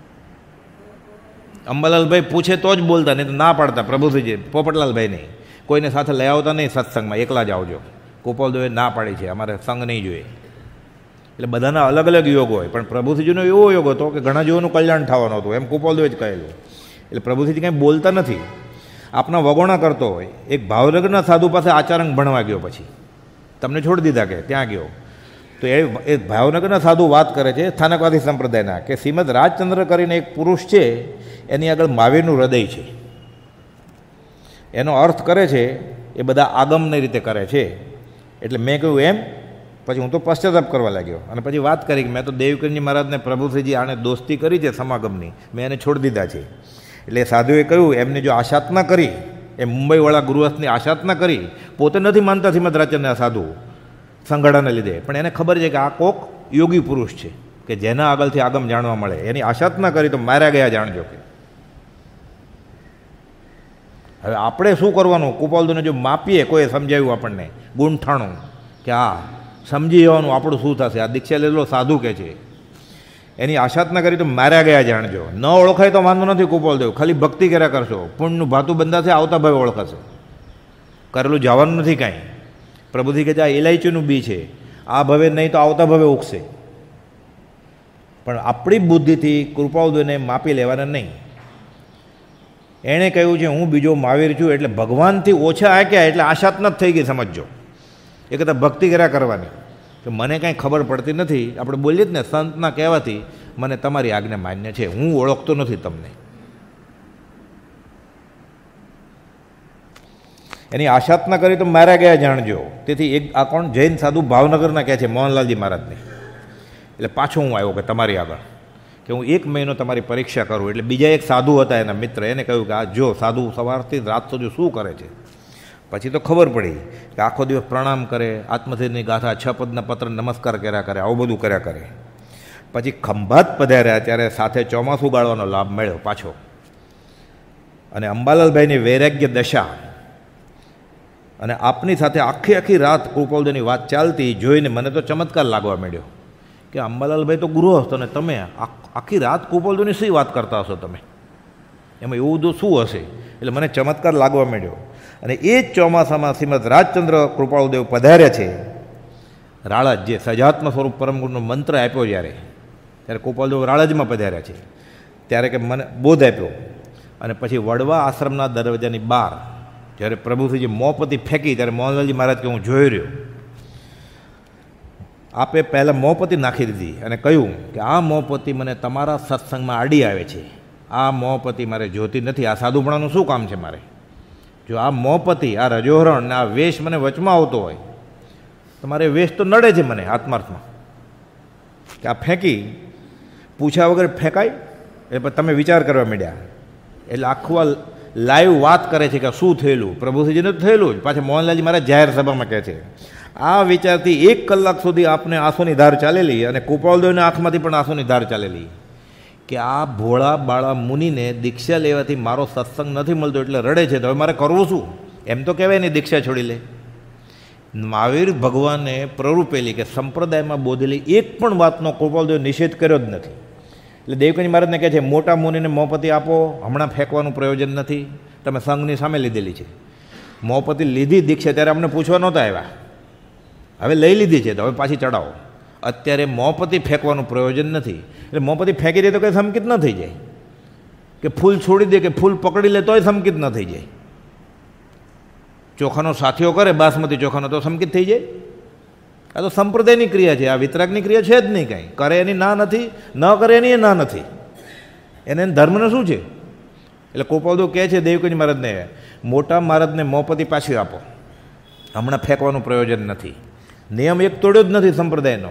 અંબાલાલભાઈ પૂછે તો જ બોલતા, નહીં તો ના પાડતા પ્રભુસિંહજી, પોપટલાલભાઈ નહીં, કોઈને સાથે લઈ આવતા નહીં સત્સંગમાં, એકલા જ આવજો. કૃપાલદેવે ના પાડી છે, અમારે સંગ નહીં જોઈએ. એટલે બધાના અલગ અલગ યોગ હોય, પણ પ્રભુસિંહજીનો એવો યોગ હતો કે ઘણા જીવોનું કલ્યાણ થવાનું હતું, એમ કૃપાલદેવે જ કહેલું. એટલે પ્રભુસિંહજી કંઈ બોલતા નથી, આપના વગોણા કરતો હોય. એક ભાવનગરના સાધુ પાસે આચારંગ ભણવા ગયો, પછી તમને છોડી દીધા કે ત્યાં ગયો, તો એ એ ભાવનગરના સાધુ વાત કરે છે સ્થાનકવાદી સંપ્રદાયના, કે શ્રીમદ રાજચંદ્ર કરીને એક પુરુષ છે, એની આગળ મહાવીરનું હૃદય છે. એનો અર્થ કરે છે એ બધા આગમની રીતે કરે છે. એટલે મેં કહ્યું એમ, પછી હું તો પશ્ચાતાપ કરવા લાગ્યો, અને પછી વાત કરી કે મેં તો દેવકિરણજી મહારાજને પ્રભુસિંહજી આણે દોસ્તી કરી છે સમાગમની, મેં એને છોડી દીધા છે. એટલે એ સાધુએ કહ્યું એમને જો આશાતના કરી, એ મુંબઈવાળા ગૃહસ્થની આશાતના કરી, પોતે નથી માનતા શ્રીમદ રાજચંદ્રના સાધુ સંઘાડાને લીધે, પણ એને ખબર છે કે આ કોક યોગી પુરુષ છે કે જેના આગળથી આગમ જાણવા મળે, એની આશાતના કરી તો માર્યા ગયા જાણજો. કે હવે આપણે શું કરવાનું? કૃપાલદેવને જો માપીએ, કોઈ સમજાવ્યું આપણને ગુંઠાણું કે આ સમજી જવાનું આપણું શું થશે, આ દીક્ષા લેલો સાધુ કે છે, એની આશાતના કરી તો માર્યા ગયા જાણજો. ન ઓળખાય તો વાંધો નથી કૃપાલદેવ, ખાલી ભક્તિ કર્યા કરશો, પુણ્યનું ભાતું બંધાશે, આવતા ભાવે ઓળખાશે, કરેલું જવાનું નથી કાંઈ. પ્રભુજી કે આ ઇલાયચીનું બી છે, આ ભવે નહીં તો આવતા ભવે ઉગશે. પણ આપણી બુદ્ધિથી કૃપાલદેવને માપી લેવાના નહીં. એણે કહ્યું છે હું બીજો મહાવીર છું, એટલે ભગવાનથી ઓછા આક્યા એટલે આશાતના જ થઈ ગઈ સમજો. એ કહેતા ભક્તિ કર્યા કરવાની, કે મને કાંઈ ખબર પડતી નથી. આપણે બોલીએ જ ને સંતના કહેવાથી મને તમારી આજ્ઞા માન્ય છે, હું ઓળખતો નથી તમને. એની આશાતના કરી તો માર્યા ગયા જાણજો. તેથી એક આ કોણ જૈન સાધુ ભાવનગરના કહે છે મોહનલાલજી મહારાજને. એટલે પાછો હું આવ્યો કે તમારી આગળ, કે હું એક મહિનો તમારી પરીક્ષા કરું. એટલે બીજા એક સાધુ હતા એના મિત્ર, એને કહ્યું કે આ જો સાધુ સવારથી રાત સુધી શું કરે છે. પછી તો ખબર પડી કે આખો દિવસ પ્રણામ કરે, આત્મધીરની ગાથા, છ પદના પત્ર નમસ્કાર કર્યા કરે, આવું બધું કર્યા કરે. પછી ખંભાત પધાર્યા ત્યારે સાથે ચોમાસું ગાળવાનો લાભ મળ્યો પાછો. અને અંબાલાલભાઈની વૈરાગ્ય દશા અને આપની સાથે આખી આખી રાત કૃપાલદેવની વાત ચાલતી જોઈને મને તો ચમત્કાર લાગવા માંડ્યો કે અંબાલાલભાઈ તો ગૃહસ્થ અને તમે આખી રાત કૃપાલદેવની શી વાત કરતા હશો તમે, એમાં એવું બધું શું હશે. એટલે મને ચમત્કાર લાગવા માંડ્યો. અને એ જ ચોમાસામાં શ્રીમદ રાજચંદ્ર કૃપાળુદેવ પધાર્યા છે. રાળજ જે સજાત્મ સ્વરૂપ પરમગુરુનો મંત્ર આપ્યો જ્યારે, ત્યારે કૃપાળુદેવ રાળજમાં પધાર્યા છે. ત્યારે કે મને બોધ આપ્યો. અને પછી વડવા આશ્રમના દરવાજાની બહાર જ્યારે પ્રભુસિંહજી મોપતી ફેંકી ત્યારે મોહનલાલજી મહારાજ કે હું જોઈ રહ્યો. આપે પહેલાં મોપતી નાખી દીધી અને કહ્યું કે આ મોપતી મને તમારા સત્સંગમાં આડી આવે છે, આ મોપતી મારે જોતી નથી, આ સાધુપણાનું શું કામ છે મારે? જો આ મોપતી, આ રજોહરણ ને આ વેશ મને વચમાં આવતો હોય તો મારે વેશ તો નડે છે મને આત્માર્થમાં, કે આ ફેંકી પૂછ્યા વગર ફેંકાય. એટલે તમે વિચાર કરવા માંડ્યા. એટલે આખું આ લાઈવ વાત કરે છે કે શું થયેલું, પ્રભુસિંહજીને તો થયેલું જ. પાછા મોહનલાલજી મારા જાહેર સભામાં કહે છે આ વિચારથી એક કલાક સુધી આપને આંસુની ધાર ચાલેલી, અને કૃપાળદેવની આંખમાંથી પણ આંસુની ધાર ચાલેલી કે આ ભોળા બાળા મુનિને દીક્ષા લેવાથી મારો સત્સંગ નથી મળતો એટલે રડે છે, તો હવે મારે કરવું શું? એમ તો કહેવાય નહીં દીક્ષા છોડી લે. મહાવીર ભગવાને પ્રરૂપેલી કે સંપ્રદાયમાં બોધેલી એક પણ વાતનો કૃપાળદેવ નિષેધ કર્યો જ નથી. એટલે દેવકંજ મહારાજને કહે છે, મોટા મુનિને મોપતિ આપો, હમણાં ફેંકવાનું પ્રયોજન નથી, તમે સંઘની સામે લીધેલી છે. મોપતિ લીધી દીક્ષા ત્યારે અમને પૂછવા નહોતા આવ્યા, હવે લઈ લીધી છે તો હવે પાછી ચડાવો. અત્યારે મોપતિ ફેંકવાનું પ્રયોજન નથી. એટલે મોપતિ ફેંકી દે તો કંઈ સંકિત ન થઈ જાય, કે ફૂલ છોડી દે કે ફૂલ પકડી લે તોય સંકિત ન થઈ જાય. ચોખાનો સાથીઓ કરે બાસમતી ચોખાનો તો સંકિત થઈ જાય. આ તો સંપ્રદાયની ક્રિયા છે, આ વિતરાગની ક્રિયા છે જ નહીં. કાંઈ કરે એની ના નથી, ન કરે એની એ ના નથી. એને ધર્મને શું છે? એટલે કૃપાળદેવ કહે છે દેવકંજ મહારાજને, મોટા મહારાજને મોપતિ પાછી આપો, હમણાં ફેંકવાનું પ્રયોજન નથી. નિયમ એક તોડ્યો જ નથી સંપ્રદાયનો.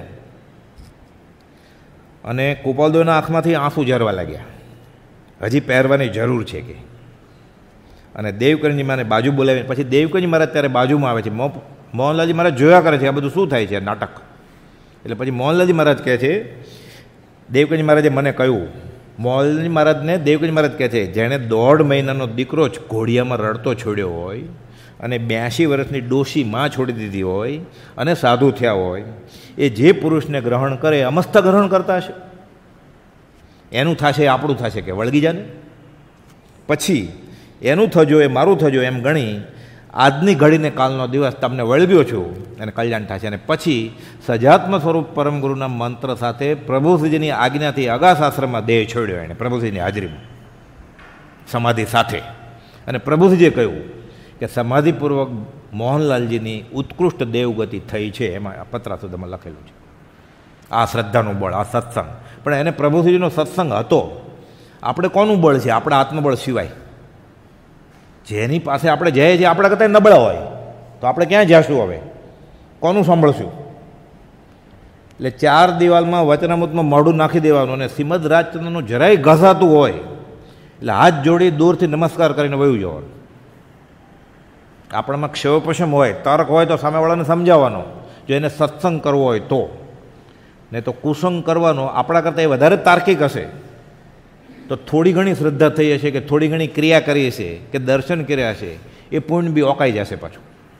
અને કૃપાળદેવના આંખમાંથી આંસુ ઝરવા લાગ્યા, હજી પહેરવાની જરૂર છે કે. અને દેવકંજજી માને બાજુ બોલાવીને પછી દેવકંજ મહારાજ ત્યારે બાજુમાં આવે છે. મો મોહનલાલજી મહારાજ જોયા કરે છે આ બધું શું થાય છે નાટક. એટલે પછી મોહનલાલજી મહારાજ કહે છે, દેવકંજ મહારાજે મને કહ્યું, મોહનલાલજી મહારાજને દેવકંજ મહારાજ કહે છે, જેણે દોઢ મહિનાનો દીકરો જ ઘોડિયામાં રડતો છોડ્યો હોય અને બ્યાસી વર્ષની ડોશી માં છોડી દીધી હોય અને સાધુ થયા હોય, એ જે પુરુષને ગ્રહણ કરે અમસ્ત ગ્રહણ કરતા હશે. એનું થશે આપણું થશે કે વળગી જાને. પછી એનું થજો એ મારું થજો એમ ગણી આજની ઘડીને કાલનો દિવસ તમને વળગ્યો છું અને કલ્યાણ થશે. અને પછી સજાત્મ સ્વરૂપ પરમગુરુના મંત્ર સાથે પ્રભુશ્રીજીની આજ્ઞાથી અગાસાશ્રમમાં દેહ છોડ્યો એણે પ્રભુશ્રીની હાજરીમાં સમાધિ સાથે. અને પ્રભુશ્રીજીએ કહ્યું કે સમાધિપૂર્વક મોહનલાલજીની ઉત્કૃષ્ટ દેવગતિ થઈ છે, એમાં પત્રાસુદામાં લખેલું છે. આ શ્રદ્ધાનું બળ, આ સત્સંગ. પણ એને પ્રભુશ્રીજીનો સત્સંગ હતો. આપણે કોનું બળ છે? આપણા આત્મબળ સિવાય. જેની પાસે આપણે જઈએ છીએ આપણા કરતાં નબળા હોય તો આપણે ક્યાં જઈશું? હવે કોનું સાંભળશું? એટલે ચાર દિવાલમાં વચનામૃતમાં મોઢું નાખી દેવાનું, અને શ્રીમદ રાજચંદ્રનું જરાય ઘસાતું હોય એટલે હાથ જોડી દૂરથી નમસ્કાર કરીને વયું જવાનું. આપણામાં ક્ષયોપશમ હોય, તર્ક હોય તો સામેવાળાને સમજાવવાનો, જો એને સત્સંગ કરવો હોય તો. નહીં તો કુસંગ કરવાનો. આપણા કરતાં એ વધારે તાર્કિક હશે તો થોડી ઘણી શ્રદ્ધા થઈ હશે કે થોડી ઘણી ક્રિયા કરી હશે કે દર્શન કર્યા હશે, એ પુણ્ય બી ઓકાઈ જશે પાછું.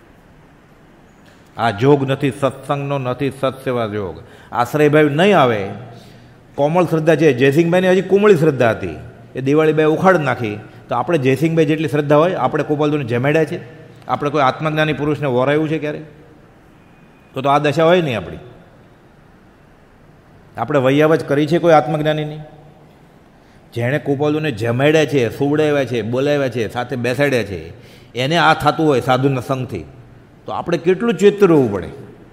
આ જોગ નથી સત્સંગનો, નથી સત્સેવા જોગ. આશ્રયભાઈ નહીં આવે. કોમળ શ્રદ્ધા છે. જયસિંહભાઈની હજી કોમળી શ્રદ્ધા હતી, એ દિવાળીભાઈ ઉખાડ નાખી. તો આપણે જયસિંહભાઈ જેટલી શ્રદ્ધા હોય આપણે કૃપાળદેવને જમાડ્યા છે? આપણે કોઈ આત્મજ્ઞાની પુરુષને વરાયું છે ક્યારે? તો તો આ દશા હોય નહીં આપણી. આપણે વૈયાવજ કરી છે કોઈ આત્મજ્ઞાનીની? જેણે કૃપાળદેવને જમાડ્યા છે, સુવડાવ્યા છે, બોલાવ્યા છે, સાથે બેસાડ્યા છે, એને આ થતું હોય સાધુના સંગથી, તો આપણે કેટલું ચેતર રહેવું પડે.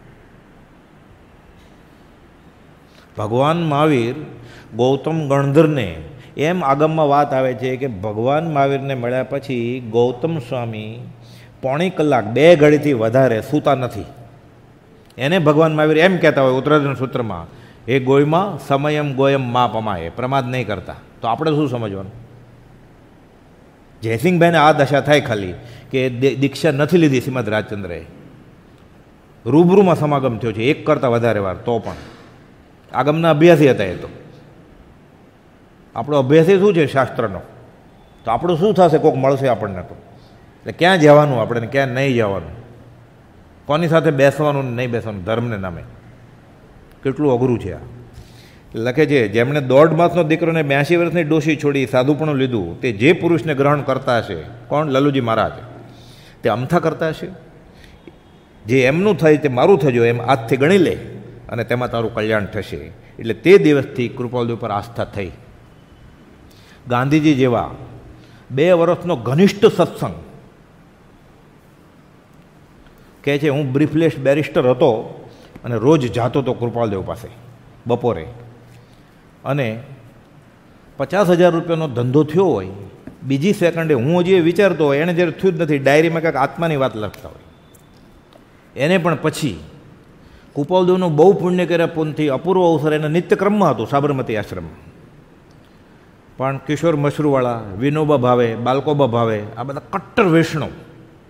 ભગવાન મહાવીર ગૌતમ ગણધરને એમ આગમમાં વાત આવે છે કે ભગવાન મહાવીરને મળ્યા પછી ગૌતમ સ્વામી પોણી કલાક બે ઘડીથી વધારે સૂતા નથી. એને ભગવાન મહાવીર એમ કહેતા હોય ઉત્તરાધન સૂત્રમાં, એ ગોયમાં સમયમ ગોયમ મા પમાએ, પ્રમાદ નહીં કરતા. તો આપણે શું સમજવાનું? જયસિંહભાઈને આ દશા થાય ખાલી કે દીક્ષા નથી લીધી શ્રીમદ રાજચંદ્રએ, રૂબરૂમાં સમાગમ થયો છે એક કરતાં વધારે વાર, તો પણ આગમના અભ્યાસી હતા. એ તો આપણો અભ્યાસી શું છે શાસ્ત્રનો, તો આપણું શું થશે? કોઈક મળશે આપણને તો. એટલે ક્યાં જવાનું આપણે, ક્યાં નહીં જવાનું, કોની સાથે બેસવાનું નહીં બેસવાનું, ધર્મને નામે કેટલું અઘરું છે આ. લખે છે, જેમણે દોઢ માસનો દીકરોને બ્યાસી વર્ષની ડોશી છોડી સાધુપણું લીધું, તે જે પુરુષને ગ્રહણ કરતા હશે, કોણ? લલુજી મહારાજ. તે અમથા કરતા હશે. જે એમનું થાય તે મારું થજો એમ આજથી ગણી લે અને તેમાં તારું કલ્યાણ થશે. એટલે તે દિવસથી કૃપાળદેવ પર આસ્થા થઈ. ગાંધીજી જેવા બે વર્ષનો ઘનિષ્ઠ સત્સંગ. કહે છે, હું બ્રીફલેસ બેરિસ્ટર હતો અને રોજ જાતો હતો કૃપાળદેવ પાસે બપોરે, અને પચાસ હજાર રૂપિયાનો ધંધો થયો હોય, બીજી સેકન્ડે હું હજી એ વિચારતો હોય, એણે જ્યારે થયું જ નથી, ડાયરીમાં કંઈક આત્માની વાત લખતા હોય. એને પણ પછી કૃપાળદેવનું બહુ પુણ્ય કર્યા પુણ્યથી અપૂર્વ અવસર એના નિત્યક્રમમાં હતું સાબરમતી આશ્રમમાં. પણ કિશોર મશરૂવાળા, વિનોબા ભાવે, બાલકોબા ભાવે, આ બધા કટ્ટર વૈષ્ણવ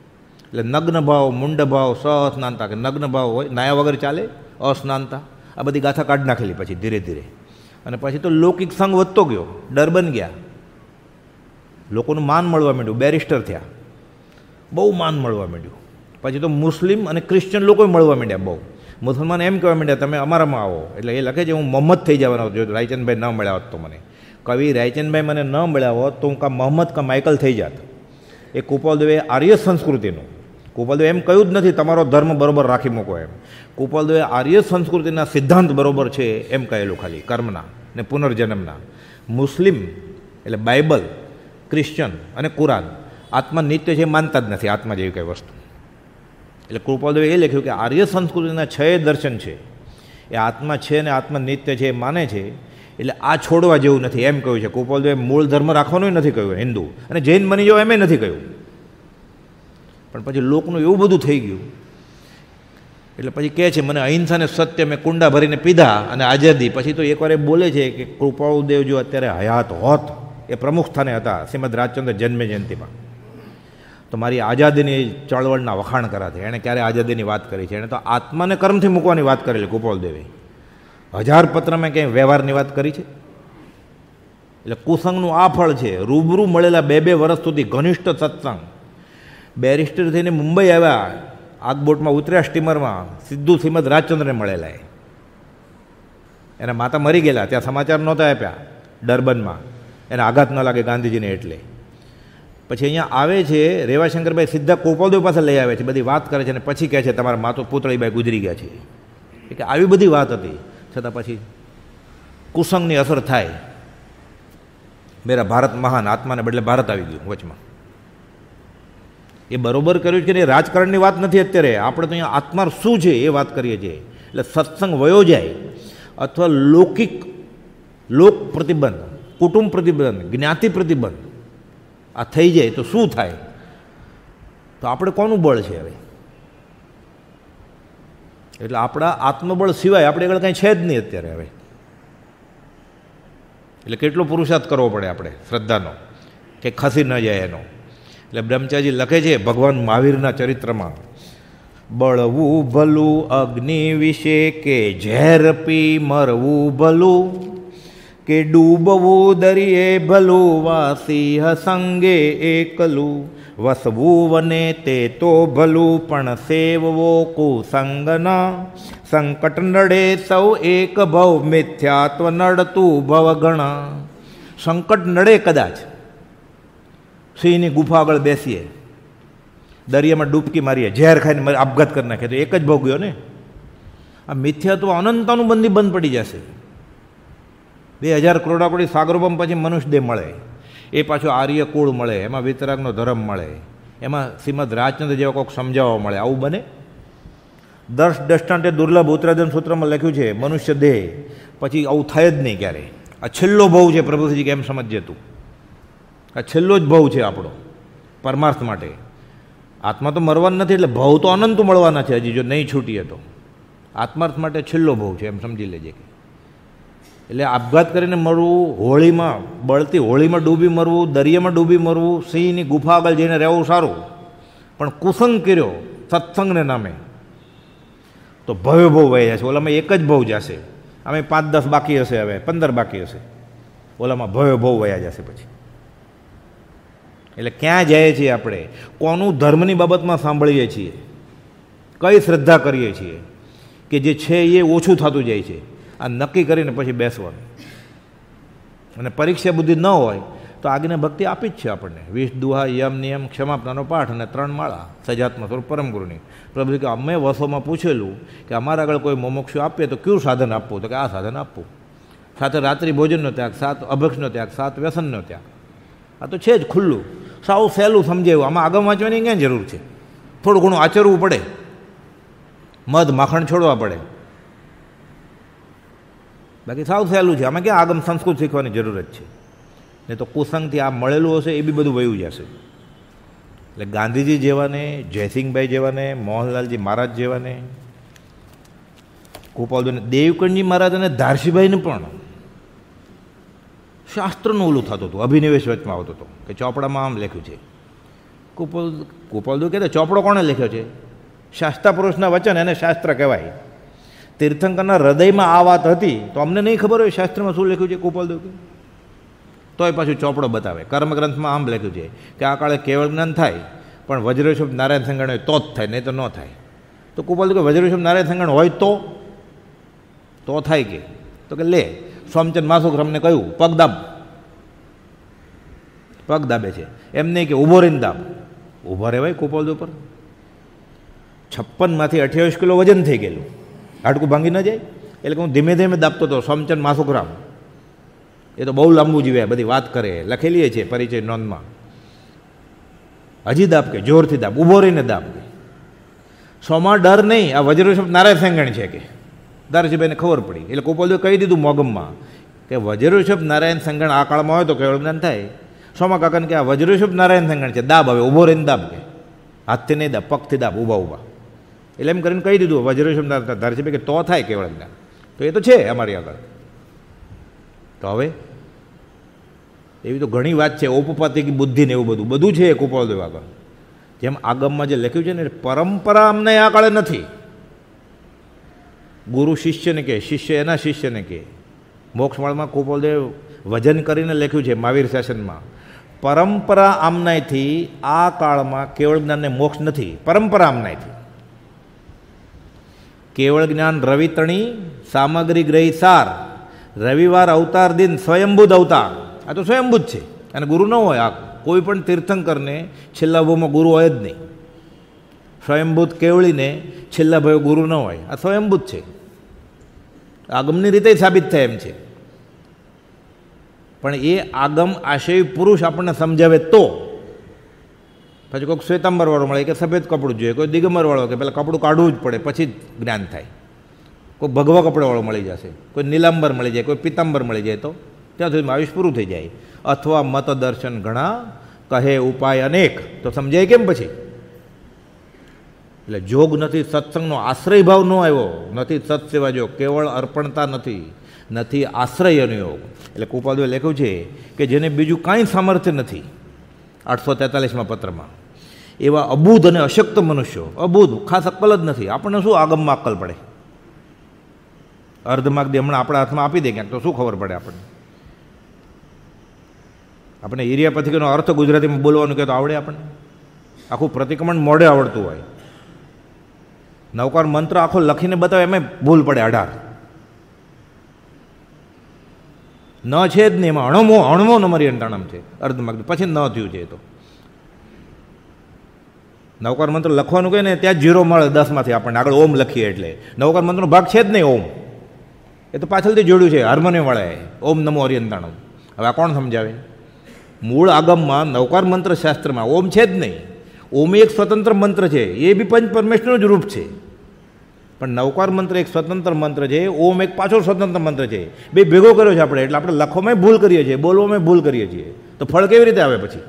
એટલે નગ્ન ભાવ, મુંડ ભાવ, સસ્નાનતા કે નગ્ન ભાવ હોય, નાયા વગર ચાલે, અસ્નાનતા, આ બધી ગાથા કાઢી નાખેલી પછી ધીરે ધીરે. અને પછી તો લૌકિક સંઘ વધતો ગયો, ડર બન ગયા, લોકોનું માન મળવા માંડ્યું, બેરિસ્ટર થયા, બહુ માન મળવા માંડ્યું. પછી તો મુસ્લિમ અને ક્રિશ્ચન લોકો મળવા માંડ્યા બહુ. મુસલમાન એમ કહેવા માંડ્યા તમે અમારામાં આવો. એટલે એ લખે છે હું મોહમ્મદ થઈ જવાનો જો રાયચંદભાઈ ન મળ્યા હોત તો મને. કવિ રાયચંદભાઈ મને ન મળ્યા હોત તો હું કા મોહમ્મદ કા માઇકલ થઈ જાત. એ કુપાલદેવે આર્ય સંસ્કૃતિનું, કુપાલદેવે એમ કહ્યું જ નથી તમારો ધર્મ બરોબર રાખી મૂકો એમ. કુપાલદેવે આર્ય સંસ્કૃતિના સિદ્ધાંત બરોબર છે એમ કહેલું, ખાલી કર્મના ને પુનર્જન્મના. મુસ્લિમ એટલે બાઇબલ, ક્રિશ્ચન અને કુરાન આત્મા નિત્ય છે માનતા જ નથી, આત્મા જેવી કંઈ વસ્તુ. એટલે કૃપાલદેવે એ લખ્યું કે આર્ય સંસ્કૃતિના છ દર્શન છે, એ આત્મા છે ને આત્મા નિત્ય છે એ માને છે, એટલે આ છોડવા જેવું નથી એમ કહ્યું છે. કૃપાલદેવે મૂળ ધર્મ રાખવાનું નથી કહ્યું હિન્દુ, અને જૈન બની જાઓ એમ નથી કહ્યું. પણ પછી લોકનું એવું બધું થઈ ગયું એટલે પછી કહે છે મને અહિંસાને સત્ય મેં કુંડા ભરીને પીધા અને આઝાદી. પછી તો એકવાર એ બોલે છે કે કૃપાળુદેવ જો અત્યારે હયાત હોત, એ પ્રમુખ સ્થાને હતા શ્રીમદ રાજચંદ્ર જન્મ જયંતિમાં, તો મારી આઝાદીની ચળવળના વખાણ કરા છે. એણે ક્યારે આઝાદીની વાત કરી છે? એણે તો આત્માને કર્મથી મૂકવાની વાત કરેલી કૃપાલદેવે. હજાર પત્રમાં ક્યાંય વ્યવહારની વાત કરી છે? એટલે કુસંગનું આ ફળ છે. રૂબરૂ મળેલા બે બે વર્ષ સુધી ઘનિષ્ઠ સત્સંગ. બેરિસ્ટર થઈને મુંબઈ આવ્યા, આગબોટમાં ઉતર્યા સ્ટીમરમાં, સીધું શ્રીમદ રાજચંદ્રને મળેલા. એના માતા મરી ગયેલા, ત્યાં સમાચાર નહોતા આપ્યા ડરબનમાં, એને આઘાત ન લાગે ગાંધીજીને એટલે. પછી અહીંયા આવે છે રેવાશંકરભાઈ, સીધા કૃપાલદેવ પાસે લઈ આવે છે, બધી વાત કરે છે, અને પછી કહે છે તમારા માતો પુતળીબાઈ ગુજરી ગયા છે. કે આવી બધી વાત હતી, છતાં પછી કુસંગની અસર થાય. મેરા ભારત મહાન, આત્માને બદલે ભારત આવી ગયું વચમાં. એ બરોબર કર્યું છે કે રાજકારણની વાત નથી અત્યારે, આપણે તો અહીંયા આત્મા શું છે એ વાત કરીએ છીએ. એટલે સત્સંગ વયો જાય અથવા લૌકિક લોક પ્રતિબંધ, કુટુંબ પ્રતિબંધ, જ્ઞાતિ પ્રતિબંધ આ થઈ જાય તો શું થાય? તો આપણે કોનું બળ છે હવે? એટલે આપણા આત્મબળ સિવાય આપણે આગળ કંઈ છે જ નહીં અત્યારે હવે. એટલે કેટલો પુરુષાર્થ કરવો પડે આપણે શ્રદ્ધાનો, કે ખસી ન જાય એનો. એટલે બ્રહ્મચારી લખે છે ભગવાન મહાવીરના ચરિત્રમાં, બળવું ભલું અગ્નિ વિશે કે ઝેર પી મરવું ભલું, કે ડૂબવું દરિયે ભલું વાસિંહ સંગે એકલું, વસવું વને તે તો ભલું પણ સેવવો કુસંગના, સંકટ નડે સૌ એક ભવ મિથ્યાત્વ નડતું ભવ ગણા. સંકટ નડે કદાચ, સિંહની ગુફા આગળ બેસીએ, દરિયામાં ડૂબકી મારીએ, ઝેર ખાઈને આપઘાત કરી નાખે તો એક જ ભોગ ગયો ને. આ મિથ્યાત્વ અનંતાનું બંધી બંધ પડી જશે. બે હજાર કરોડાકોડી સાગરોપમ પછી મનુષ્ય દેહ મળે, એ પાછું આર્ય કુળ મળે, એમાં વિતરાગનો ધર્મ મળે, એમાં શ્રીમદ રાજચંદ્ર જેવા કોઈક સમજાવવા મળે. આવું બને? દર્શ દષ્ટાંતે દુર્લભ ઉત્તરાધન સૂત્રમાં લખ્યું છે મનુષ્ય દેહ પછી આવું થાય જ નહીં ક્યારે. આ છેલ્લો ભાવ છે, પ્રભુજી કેમ સમજે તું? આ છેલ્લો જ ભાવ છે આપણો પરમાર્થ માટે. આત્મા તો મરવાનું નથી, એટલે ભાવ તો અનંત મળવાના છે હજી, જો નહીં છૂટીએ તો. આત્માર્થ માટે છેલ્લો ભાવ છે એમ સમજી લેજે. કે એટલે આપઘાત કરીને મરવું, હોળીમાં બળતી હોળીમાં ડૂબી મરવું, દરિયામાં ડૂબી મરવું, સિંહની ગુફા આગળ જઈને રહેવું સારું, પણ કુસંગ કર્યો સત્સંગને નામે તો ભવ્ય ભાવ વહી જશે. ઓલામાં એક જ ભાવ જશે, અમે પાંચ દસ બાકી હશે, હવે પંદર બાકી હશે, ઓલામાં ભવ્ય ભાવ વયા જશે પછી. એટલે ક્યાં જાય છીએ આપણે? કોનું ધર્મની બાબતમાં સાંભળીએ છીએ? કઈ શ્રદ્ધા કરીએ છીએ? કે જે છે એ ઓછું થતું જાય છે. આ નક્કી કરીને પછી બેસવાનું. અને પરીક્ષા બુદ્ધિ ન હોય તો આજ્ઞા ભક્તિ આપી જ છે આપણને. વીસ દુહા, યમ નિયમ, ક્ષમાપનાનો પાઠ અને ત્રણ માળા સજાત્મ સ્વરૂપ પરમગુરુની. પ્રભુ કે અમે વસોમાં પૂછેલું કે અમારા આગળ કોઈ મોમોક્ષુ આપીએ તો કયું સાધન આપવું? તો કે આ સાધન આપવું. સાથે રાત્રિ ભોજનનો ત્યાગ, સાત અભક્ષનો ત્યાગ, સાત વ્યસનનો ત્યાગ. આ તો છે જ ખુલ્લું, સાવ સહેલું સમજાયું. આમાં આગમ વાંચવાની ક્યાં જરૂર છે? થોડું ઘણું આચરવું પડે, મધ માખણ છોડવા પડે, બાકી સાવ સહેલું છે. આમાં ક્યાં આગમ સંસ્કૃત શીખવાની જરૂરત છે? નહીં તો કુસંગથી આ મળેલું હશે એ બી બધું વયું જશે. એટલે ગાંધીજી જેવાને, જયસિંહભાઈ જેવાને, મોહનલાલજી મહારાજ જેવાને, ગોપાલભાઈને, દેવકણજી મહારાજ અને ધારસીભાઈને પણ શાસ્ત્રનું ઓલું થતું હતું, અભિનિવેશ વચમાં આવતો હતો કે ચોપડામાં આમ લખ્યું છે. કુપોલ કુપોલદેવ કહે ચોપડો કોણે લખ્યો છે? શાસ્તા પુરુષના વચન, એને શાસ્ત્ર કહેવાય. તીર્થંકરના હૃદયમાં આ વાત હતી તો અમને નહીં ખબર હોય શાસ્ત્રમાં શું લખ્યું છે કુપોલદેવ કે? તોય પાછું ચોપડો બતાવે. કર્મગ્રંથમાં આમ લખ્યું છે કે આ કાળે કેવળ જ્ઞાન થાય પણ વજ્રષભ નારાયણ સંગણ હોય તો જ થાય, નહીં તો ન થાય. તો કુપોલદેવ કે વજ્રષભ નારાયણ સંગણ હોય તો તો થાય કે? તો કે લે, સોમચંદ માસુકરામને કહ્યું પગ દાબ, પગ દાબે છે. એમ નહીં કે ઊભો રહીને દાબ. ઊભો રહેવાય કુપોલદેવ પર? છપ્પનમાંથી અઠ્યાવીસ કિલો વજન થઈ ગયેલું, હાડકું ભાંગી ન જાય. એટલે હું ધીમે ધીમે દાબતો હતો. સોમચંદ માસુકરામ એ તો બહુ લાંબુ જીવે, બધી વાત કરે, લખેલી છે પરિચય નોંધમાં. હજી દાબ કે જોરથી દાબ, ઊભો રહીને દાબ કે. સોમાં ડર નહીં, આ વજ્રષભ નારાયણ સંગણ છે કે દારજીભાઈને ખબર પડી. એટલે કુપોલદેવ કહી દીધું મોગમમાં કે વજ્રષભ નારાયણ સંગણ આ કાળમાં હોય તો કેવળ જ્ઞાન થાય. સોમા કાકાને કે આ વજ્રષભ નારાયણ સંગણ છે, દાબ હવે ઊભો રહીને દાબ કે, હાથથી નહીં દાબ, પગથી દાબ, ઊભા ઊભા. એટલે એમ કરીને કહી દીધું વજ્રષભ નારાયણ. દારજીભાઈ કે તો થાય કેવળ જ્ઞાન. તો એ તો છે અમારી આગળ. તો હવે એવી તો ઘણી વાત છે, ઔપપાતિક બુદ્ધિ ને એવું બધું બધું છે કુપોલદેવ આગળ. જેમ આગમમાં જે લખ્યું છે ને, પરંપરા અમને આ કાળે નથી. ગુરુ શિષ્યને કહે, શિષ્ય એના શિષ્યને કહે. મોક્ષમાળમાં કુપોલદેવ વજન કરીને લખ્યું છે મહાવીર શાસનમાં, પરંપરા આમનાયથી આ કાળમાં કેવળ જ્ઞાનને મોક્ષ નથી. પરંપરા આમનાયથી કેવળ જ્ઞાન રવિતણી સામગ્રી ગ્રહી સાર, રવિવાર અવતાર દિન સ્વયંભૂત અવતાર. આ તો સ્વયંભૂત છે અને ગુરુ ન હોય. આ કોઈ પણ તીર્થંકરને છેલ્લા ભાવમાં ગુરુ હોય જ નહીં. સ્વયંભૂત કેવળીને છેલ્લા ભાવ ગુરુ ન હોય. આ સ્વયંભૂત છે, આગમની રીતે સાબિત થાય એમ છે. પણ એ આગમ આશય પુરુષ આપણને સમજાવે તો. પછી કોઈક શ્વેતાંબરવાળો મળે કે સફેદ કપડું જોઈએ, કોઈ દિગંબરવાળો કે પેલા કપડું કાઢવું જ પડે પછી જ જ્ઞાન થાય. કોઈ ભગવા કપડાવાળો મળી જશે, કોઈ નીલાંબર મળી જાય, કોઈ પિતાંબર મળી જાય, તો ત્યાં સુધી આયુષ પૂરું થઈ જાય. અથવા મત દર્શન ઘણા કહે ઉપાય અનેક, તો સમજાય કેમ પછી? એટલે જોગ નથી, સત્સંગનો આશ્રય ભાવ ન આવ્યો નથી, સત્સેવા જો કેવળ અર્પણતા નથી, નથી આશ્રય અનુયોગ. એટલે કુપોલદેવે લખ્યું છે કે જેને બીજું કાંઈ સામર્થ્ય નથી, આઠસો તેતાલીસમાં પત્રમાં, એવા અબુધ અને અશક્ત મનુષ્યો. અબુધ ખાસ અક્કલ જ નથી. આપણને શું આગમમાં અક્કલ પડે? અર્ધમાર્ગદી હમણાં આપણા હાથમાં આપી દે ક્યાંક તો શું ખબર પડે આપણને? આપણે હિરિયા પથિકનો અર્થ ગુજરાતીમાં બોલવાનું કહે તો આવડે આપણને? આખું પ્રતિક્રમણ મોઢે આવડતું હોય. નવકાર મંત્ર આખો લખીને બતાવે એમાં ભૂલ પડે અઢાર. ન છે જ નહીં, એમાં અણમો અણમો નંબરી અંટાણમ છે અર્ધમાર્ગદી, પછી ન થયું છે. એ તો નવકાર મંત્ર લખવાનું કહે ને ત્યાં જીરો મળે દસમાંથી આપણને. આગળ ઓમ લખીએ એટલે નવકાર મંત્રનો ભાગ છે જ નહીં ઓમ. એ તો પાછળથી જોડ્યું છે હાર્મોનિયમવાળાએ, ઓમ નમો હરિયંતાણમ. હવે આ કોણ સમજાવે? મૂળ આગમમાં નવકાર મંત્ર શાસ્ત્રમાં ઓમ છે જ નહીં. ઓમ એક સ્વતંત્ર મંત્ર છે, એ બી પંચ પરમેશ્વરનું જ રૂપ છે. પણ નવકાર મંત્ર એક સ્વતંત્ર મંત્ર છે, ઓમ એક પાછો સ્વતંત્ર મંત્ર છે. બે ભેગો કર્યો છે આપણે. એટલે આપણે લખવામાં ભૂલ કરીએ છીએ, બોલવામાં ભૂલ કરીએ છીએ. તો ફળ કેવી રીતે આવે પછી?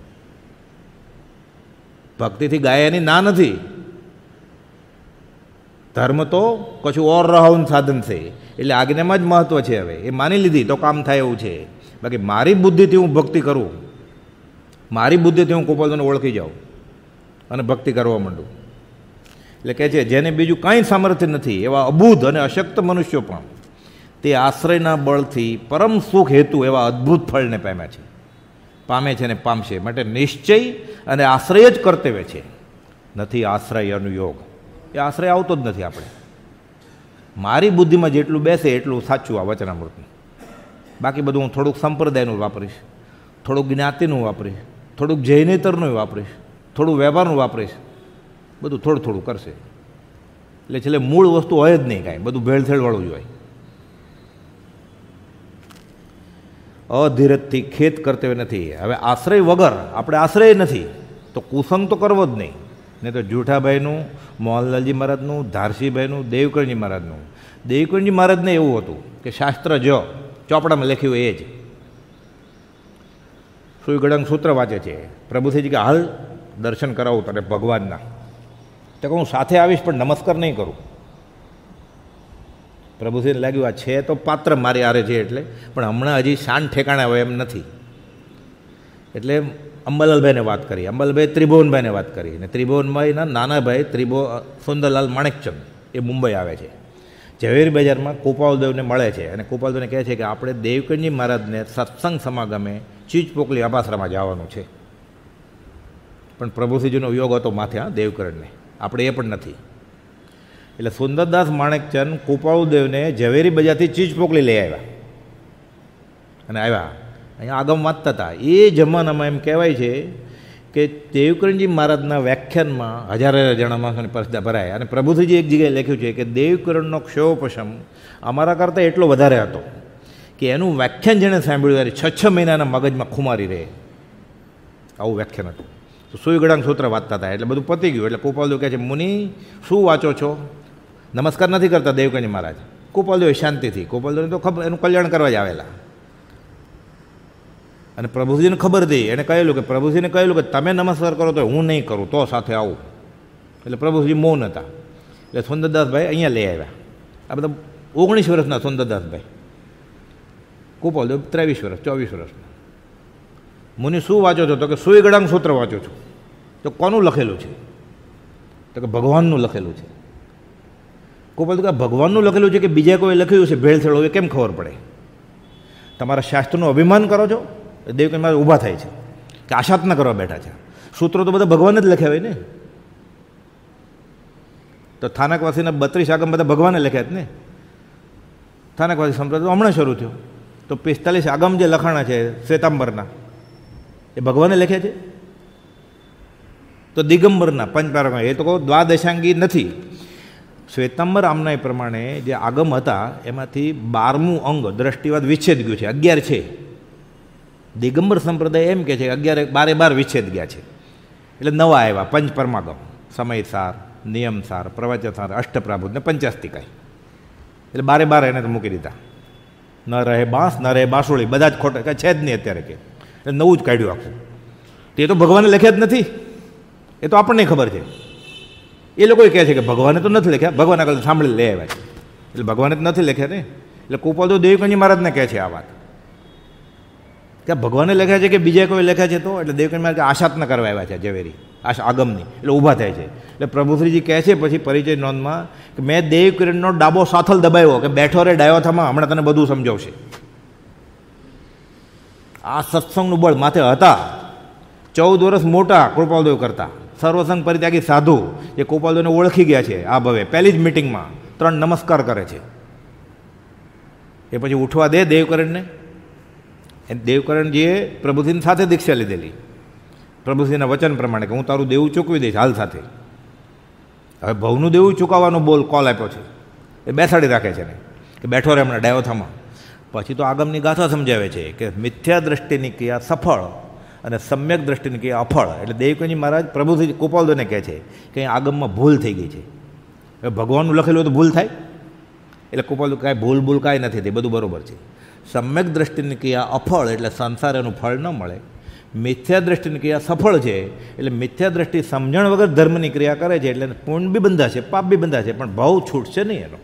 ભક્તિથી ગાયાની ના નથી. ધર્મ તો કશું ઓર રહું સાધન છે. એટલે આજ્ઞામાં જ મહત્વ છે. હવે એ માની લીધી તો કામ થાય એવું છે. બાકી મારી બુદ્ધિથી હું ભક્તિ કરું, મારી બુદ્ધિથી હું કુપોલદેવને ઓળખી જાઉં અને ભક્તિ કરવા માંડું. એટલે કહે છે જેને બીજું કાંઈ સામર્થ્ય નથી એવા અબુધ અને અશક્ત મનુષ્યો પણ તે આશ્રયના બળથી પરમ સુખ હેતુ એવા અદ્ભુત ફળને પામ્યા છે, પામે છે ને પામશે. માટે નિશ્ચય અને આશ્રય જ કર્તવ્ય છે, નથી આશ્રય અનુયોગ. એ આશ્રય આવતો જ નથી આપણે. મારી બુદ્ધિમાં જેટલું બેસે એટલું સાચું આ વચનામૃતનું. બાકી બધું હું થોડુંક સંપ્રદાયનું વાપરીશ, થોડુંક જ્ઞાતિનું વાપરીશ, થોડુંક જૈનેતરનું વાપરીશ, થોડું વ્યવહારનું વાપરીશ. બધું થોડું થોડું કરશે. એટલે છેલ્લે મૂળ વસ્તુ હોય જ નહીં કાંઈ, બધું ભેળસેળવાળું જ હોય. અધીરજથી ખેત કર્તવ્ય નથી. હવે આશ્રય વગર આપણે આશ્રય નથી તો કુસંગ તો કરવો જ નહીં. નહીં તો જૂઠાભાઈનું, મોહનલાલજી મહારાજનું, ધારસીભાઈનું, દેવકરણજી મહારાજનું. દેવકરણજી મહારાજને એવું હતું કે શાસ્ત્ર જો ચોપડામાં લખ્યું એ જ. સુઈગડંગ સૂત્ર વાંચે છે. પ્રભુસિંહજી કે હાલ દર્શન કરાવું તને ભગવાનના. તો હું સાથે આવીશ પણ નમસ્કાર નહીં કરું. પ્રભુસિંહને લાગ્યું આ છે તો પાત્ર મારી આરે છે એટલે, પણ હમણાં હજી શાન ઠેકાણે આવે એમ નથી. એટલે અંબાલાલભાઈને વાત કરી, અંબાલાલભાઈ ત્રિભુવનભાઈને વાત કરી, અને ત્રિભુવનભાઈના નાના ભાઈ ત્રિભુ સુંદરલાલ માણેકચંદ એ મુંબઈ આવે છે. ઝવેરી બજારમાં કૃપાલદેવને મળે છે અને કૃપાલદેવને કહે છે કે આપણે દેવકરણજી મહારાજને સત્સંગ સમાગમે ચીજ પોકલી અબાસરામાં જવાનું છે. પણ પ્રભુશ્રીજીનો યોગ હતો માથે, હા, દેવકરણને, આપણે એ પણ નથી. એટલે સુંદરદાસ માણેકચંદ કૃપાળુદેવને ઝવેરી બજારથી ચીજ પોકલી લઈ આવ્યા અને આવ્યા અહીંયા આગમ વાંચતા હતા. એ જમાનામાં એમ કહેવાય છે કે દેવકરણજી મહારાજના વ્યાખ્યાનમાં હજાર હજાર જણા માણસોની પરિસ્થિતિ ભરાય અને પ્રભુશ્રીજી એક જગ્યાએ લખ્યું છે કે દેવકરણનો ક્ષયોપશમ અમારા કરતાં એટલો વધારે હતો કે એનું વ્યાખ્યાન જેણે સાંભળ્યું ત્યારે છ છ મહિનાના મગજમાં ખુમારી રહે, આવું વ્યાખ્યાન હતું. તો સુઈગડાંગ સૂત્ર વાંચતા હતા એટલે બધું પતી ગયું. એટલે કૃપાલદેવ કહે છે, મુનિ શું વાંચો છો? નમસ્કાર નથી કરતા દેવકરણજી મહારાજ. કૃપાલદેવ શાંતિથી, કૃપાલદેવને તો ખબર, એનું કલ્યાણ કરવા જ આવેલા. અને પ્રભુજીને ખબર હતી, એણે કહેલું કે પ્રભુજીને કહેલું કે તમે નમસ્કાર કરો તો હું નહીં કરું, તો સાથે આવું. એટલે પ્રભુજી મૌન હતા. એટલે સુંદરદાસભાઈ અહીંયા લઈ આવ્યા. આ બધા ઓગણીસ વર્ષના સુંદરદાસભાઈ, કૃપાલદેવ ત્રેવીસ વર્ષ ચોવીસ વર્ષના. મુનિ શું વાંચો છો? તો કે સુઈગડાંગ સૂત્ર વાંચો છું. તો કોનું લખેલું છે? તો કે ભગવાનનું લખેલું છે. કૃપાલદેવ કે ભગવાનનું લખેલું છે કે બીજા કોઈ લખ્યું છે ભેળસેળ હોય કેમ ખબર પડે? તમારા શાસ્ત્રનું અભિમાન કરો છો? દેવકરણજી મહારાજ ઊભા થાય છે કે આશાતના કરવા બેઠા છે. સૂત્રો તો બધા ભગવાન જ લખ્યા હોય ને. તો સ્થાનકવાસીના બત્રીસ આગમ બધા ભગવાને લખ્યા જ ને. સ્થાનકવાસી સંપ્રદાય હમણાં શરૂ થયો. તો પિસ્તાલીસ આગમ જે લખાણા છે શ્વેતાંબરના, એ ભગવાને લખ્યા છે. તો દિગંબરના પંચપારક એ તો કહો દ્વાદશાંગી નથી. શ્વેતાંબર આમના પ્રમાણે જે આગમ હતા એમાંથી બારમું અંગ દ્રષ્ટિવાદ વિચ્છેદ ગયું છે, અગિયાર છે. દિગંબર સંપ્રદાય એમ કહે છે કે અગિયાર બારે બાર વિચ્છેદ ગયા છે. એટલે નવા આવ્યા પંચપરમાગમ, સમયસાર, નિયમસાર, પ્રવચનસાર, અષ્ટપ્રાભુત ને પંચાસ્તિકાય. એટલે બારે બાર એને તો મૂકી દીધા. ન રહે બાંસ ન રહે બાંસુળી, બધા જ ખોટા, કાંઈ છે જ નહીં અત્યારે કે. એટલે નવું જ કાઢ્યું આખું. તે તો ભગવાને લખ્યા જ નથી, એ તો આપણને ખબર છે. એ લોકો કહે છે કે ભગવાને તો નથી લખ્યા, ભગવાન આગળ સાંભળી લે આવ્યા છે. એટલે ભગવાને તો નથી લખ્યા ને. એટલે કૃપાલદેવ દેવકરણજી મહારાજને કહે છે આ વાત કે ભગવાને લખ્યા છે કે બીજા કોઈ લખ્યા છે. તો એટલે દેવકરણજી મહારાજ આશાત ન કરવા આવ્યા છે ઝવેરી આશા આગમની. એટલે ઊભા થાય છે. એટલે પ્રભુશ્રીજી કહે છે પછી પરિચય નોંધમાં કે મેં દેવકરણનો ડાબો સાથલ દબાવ્યો કે બેઠો રે ડાયોથામાં, હમણાં તને બધું સમજાવશે. આ સત્સંગનું બળ માથે હતા. ચૌદ વર્ષ મોટા કૃપાલદેવ કરતા સર્વસંગ પરિત્યાગી સાધુ જે કૃપાલદેવને ઓળખી ગયા છે આ ભવે પહેલી જ મિટિંગમાં ત્રણ નમસ્કાર કરે છે. એ પછી ઉઠવા દે દેવકરણને. દેવકરણજીએ પ્રભુજીની સાથે દીક્ષા લીધેલી, પ્રભુજીના વચન પ્રમાણે કે હું તારું દેવું ચૂકવી દઈશ હાલ સાથે. હવે ભવનું દેવું ચૂકવવાનો બોલ કોલ આપ્યો છે, એ બેસાડી રાખે છે ને કે બેઠો રહે હમણાં ડાયોથામાં. પછી તો આગમની ગાથા સમજાવે છે કે મિથ્યા દ્રષ્ટિની ક્રિયા સફળ અને સમ્યક દ્રષ્ટિની ક્રિયા અફળ. એટલે દેવકરણજી મહારાજ પ્રભુજી કૃપાલદેવને કહે છે કે અહીં આગમમાં ભૂલ થઈ ગઈ છે. હવે ભગવાનનું લખેલું હોય તો ભૂલ થાય? એટલે કૃપાલદેવ કાંઈ ભૂલ ભૂલ કાંઈ નથી, તે બધું બરાબર છે. સમ્યક દ્રષ્ટિની ક્રિયા અફળ એટલે સંસાર એનું ફળ ન મળે. મિથ્યા દ્રષ્ટિની ક્રિયા સફળ છે એટલે મિથ્યા દ્રષ્ટિ સમજણ વગર ધર્મની ક્રિયા કરે છે એટલે પુણ્ય બી બંધાશે, પાપ બી બંધાશે, પણ ભાવ છૂટશે નહીં એનો.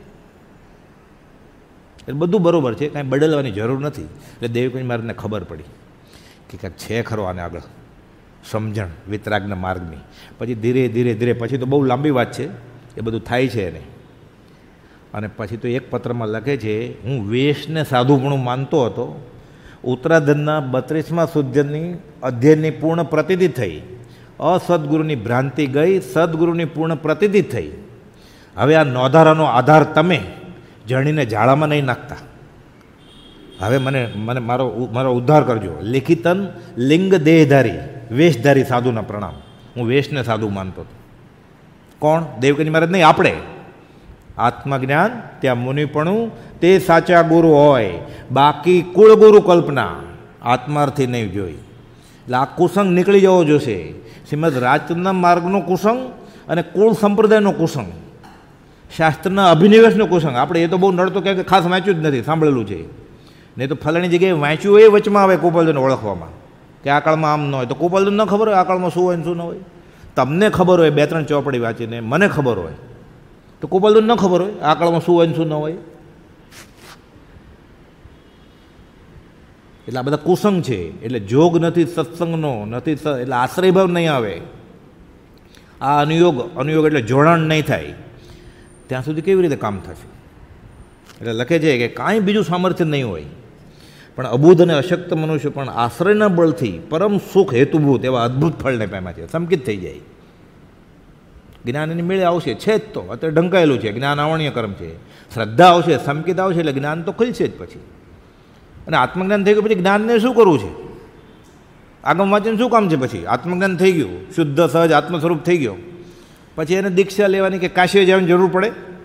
એટલે બધું બરાબર છે, કાંઈ બદલવાની જરૂર નથી. એટલે દેવકરણજી મહારાજને ખબર પડી કે કાંઈક છે ખરો આને આગળ સમજણ વિતરાગના માર્ગની. પછી ધીરે ધીરે ધીરે પછી તો બહુ લાંબી વાત છે, એ બધું થાય છે એને. અને પછી તો એક પત્રમાં લખે છે, હું વેશને સાધુપણું માનતો હતો. ઉત્તરાધનના બત્રીસમાં સુધ્યની અધ્યયનની પૂર્ણ પ્રતિતિ થઈ. અસદગુરુની ભ્રાંતિ ગઈ, સદગુરુની પૂર્ણ પ્રતિતિ થઈ. હવે આ નોંધારાનો આધાર તમે જણીને ઝાડામાં નહીં નાખતા. હવે મને મને મારો મારો ઉદ્ધાર કરજો. લિખિતન લિંગ દેહધારી વેશધારી સાધુના પ્રણામ. હું વેશને સાધુ માનતો હતો. કોણ? દેવકરણજી મહારાજ નહીં, આપણે. આત્મજ્ઞાન ત્યાં મુનિપણું તે સાચા ગુરુ હોય, બાકી કુળગુરુ કલ્પના આત્માર્થી નહીં જોઈ. એટલે આ કુસંગ નીકળી જવો જોશે. શ્રીમદ રાજચંદ્રના માર્ગનો કુસંગ અને કુળ સંપ્રદાયનો કુસંગ, શાસ્ત્રના અભિનિવેશનો કુસંગ. આપણે એ તો બહુ નડતો કે ખાસ વાંચ્યું જ નથી, સાંભળેલું છે. નહીં તો ફલાણી જગ્યાએ વાંચ્યું હોય, વચમાં આવે કૃપાલદેવને ઓળખવામાં કે આ કાળમાં આમ ન હોય. તો કૃપાલદેવને ન ખબર હોય આ કાળમાં શું હોય ને શું ન હોય? તમને ખબર હોય બે ત્રણ ચોપડી વાંચીને, મને ખબર હોય, તો કૃપાલદેવને ન ખબર હોય આ કાળમાં શું હોય ને શું ન હોય? એટલે આ બધા કુસંગ છે. એટલે જોગ નથી સત્સંગનો, નથી એટલે આશ્રયભાવ નહીં આવે. આ અનુયોગ અનુયોગ એટલે જોડાણ નહીં થાય ત્યાં સુધી કેવી રીતે કામ થશે? એટલે લખે છે કે કાંઈ બીજું સામર્થ્ય નહીં હોય, પણ અબુધ અને અશક્ત મનુષ્ય પણ આશ્રયના બળથી પરમ સુખ હેતુભૂત એવા અદ્ભુત ફળને પામ્યા છે. સંકિત થઈ જાય. જ્ઞાનની મેળે આવશે, છે જ તો અત્યારે ઢંકાયેલું છે. જ્ઞાન આવણીય કર્મ છે. શ્રદ્ધા આવશે, સંકિત આવશે એટલે જ્ઞાન તો ખુલશે જ પછી. અને આત્મજ્ઞાન થઈ ગયું પછી જ્ઞાનને શું કરવું છે? આગમ વાંચન શું કામ છે? પછી આત્મજ્ઞાન થઈ ગયું, શુદ્ધ સહજ આત્મ સ્વરૂપ થઈ ગયો, પછી એને દીક્ષા લેવાની કે કાશીએ જવાની જરૂર પડે?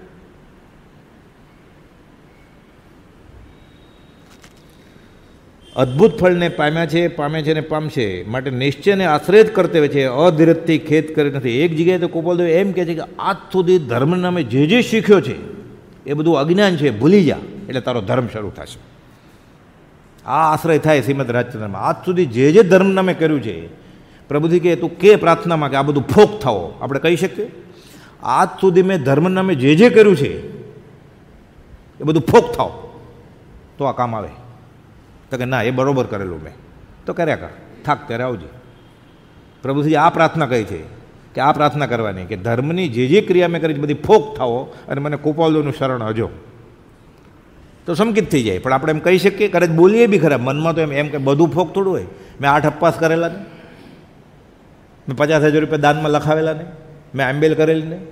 અદ્ભુત ફળને પામ્યા છે, પામે છે ને પામશે, માટે નિશ્ચયને આશ્રય જ કરતે હોય છે, અધિરથથી ખેદ કરે નથી. એક જગ્યાએ તો ગોપાલદેવ એમ કહે છે કે આજ સુધી ધર્મ નામે જે જે શીખ્યો છે એ બધું અજ્ઞાન છે, ભૂલી જા એટલે તારો ધર્મ શરૂ થશે. આ આશ્રય થાય શ્રીમદ રાજચંદ્રમાં. આજ સુધી જે જે ધર્મ નામે કર્યું છે, પ્રભુજી કે તું કે પ્રાર્થનામાં કે આ બધું ફોક થાઓ, આપણે કહી શકીએ આજ સુધી મેં ધર્મ નામે જે જે કર્યું છે એ બધું ફોક થાઓ તો આ કામ આવે? તો કે ના, એ બરોબર કરેલું મેં, તો કર્યા કર, થાક ત્યારે આવજે. પ્રભુજી આ પ્રાર્થના કહી છે કે આ પ્રાર્થના કરવાની કે ધર્મની જે જે ક્રિયા મેં કરી બધી ફોક થાઓ અને મને કૃપાળુનું શરણ હજો, તો સંકિત થઈ જાય. પણ આપણે એમ કહી શકીએ, કરે બોલીએ બી ખરા, મનમાં તો એમ એમ કે બધું ફોક થોડું હોય. મેં આઠ અપવાસ કરેલા ને, મેં પચાસ હજાર રૂપિયા દાનમાં લખાવેલા ને, મેં આંબેલ કરેલી ને,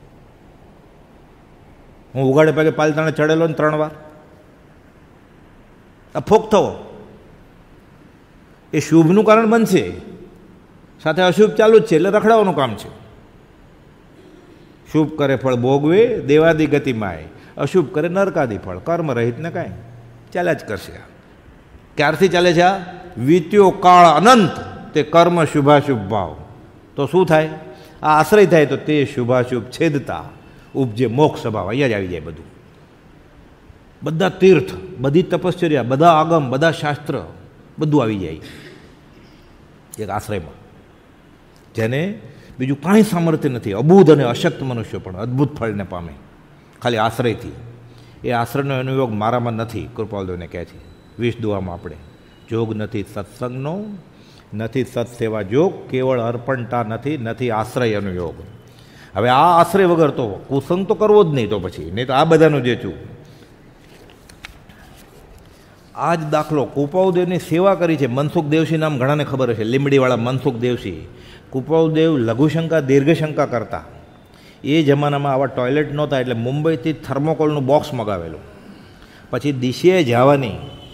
હું ઉગાડે પગે પાલતાણે ચડેલો ને ત્રણ વાર. આ ફોક થવો એ શુભનું કારણ બનશે, સાથે અશુભ ચાલુ જ છે, એટલે રખડાવવાનું કામ છે. શુભ કરે ફળ ભોગવે દેવાદી ગતિમાય, અશુભ કરે નરકાદી ફળ કર્મ રહિત ને કાંઈ ચાલ્યા જ કરશે. ક્યારથી ચાલે છે? આ વીત્યો કાળ અનંત તે કર્મ શુભાશુભ ભાવ. તો શું થાય? આ આશ્રય થાય તો તે શુભાશુભ છેદતા ઉપજે મોક્ષ ભાવ. અહીંયા જ આવી જાય બધું. બધા તીર્થ, બધી તપશ્ચર્યા, બધા આગમ, બધા શાસ્ત્ર, બધું આવી જાય એક આશ્રયમાં, જેને બીજું કાંઈ સામર્થ્ય નથી. અબુધ અને અશક્ત મનુષ્ય પણ અદ્ભુત ફળને પામે ખાલી આશ્રયથી. એ આશ્રયનો અનુયોગ મારામાં નથી, કૃપાલદેવને કહે છે વીસ દુઆમાં આપણે. જોગ નથી સત્સંગનો, નથી સત્સેવા જોગ, કેવળ અર્પણતા નથી, નથી આશ્રય અનુયોગ. હવે આ આશ્રય વગર તો કુસંગ તો કરવો જ નહીં. તો પછી નહીં તો આ બધાનું જે છું. આ જ દાખલો કૃપાળુદેવની સેવા કરી છે. મનસુખ દેવસી નામ ઘણાને ખબર હશે, લીંબડીવાળા મનસુખ દેવસી. કૃપાળુદેવ લઘુશંકા દીર્ઘશંકા કરતા. એ જમાનામાં આવા ટોયલેટ નહોતા, એટલે મુંબઈથી થર્મોકોલનું બોક્સ મગાવેલું. પછી દિશીએ જવાની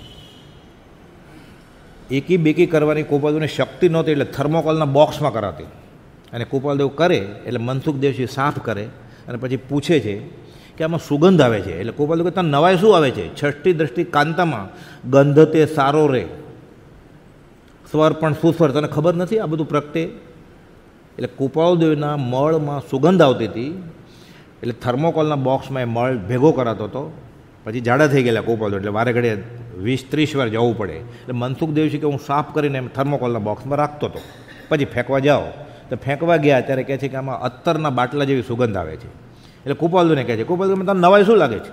એકી બેકી કરવાની કૃપાળુદેવની શક્તિ નહોતી, એટલે થર્મોકોલના બોક્સમાં કરાતી. અને કૃપાળુદેવ કરે એટલે મનસુખ દેવસી સાફ કરે અને પછી પૂછે છે કે આમાં સુગંધ આવે છે. એટલે કૃપાળુદેવ કહેતા નવાઈ શું આવે છે? છઠ્ઠી દ્રષ્ટિ કાંતામાં ગંધ તે સારો રે, સ્વર પણ સુસ્વર, તને ખબર નથી આ બધું પ્રગટે? એટલે કૃપાળુદેવના મળમાં સુગંધ આવતી હતી, એટલે થર્મોકોલના બોક્સમાં એ મળ ભેગો કરાતો હતો. પછી જાડા થઈ ગયેલા કૃપાળુદેવ, એટલે વારે ઘડીએ વીસ ત્રીસ વાર જવું પડે. એટલે મનસુખ દેવસી કે હું સાફ કરીને એમ થર્મોકોલના બોક્સમાં રાખતો હતો. પછી ફેંકવા જાઓ તો ફેંકવા ગયા ત્યારે કહે છે કે આમાં અત્તરના બાટલા જેવી સુગંધ આવે છે. એટલે કૃપાળુદેવને કહે છે, કૃપાળુદેવ તમને નવાઈ શું લાગે છે?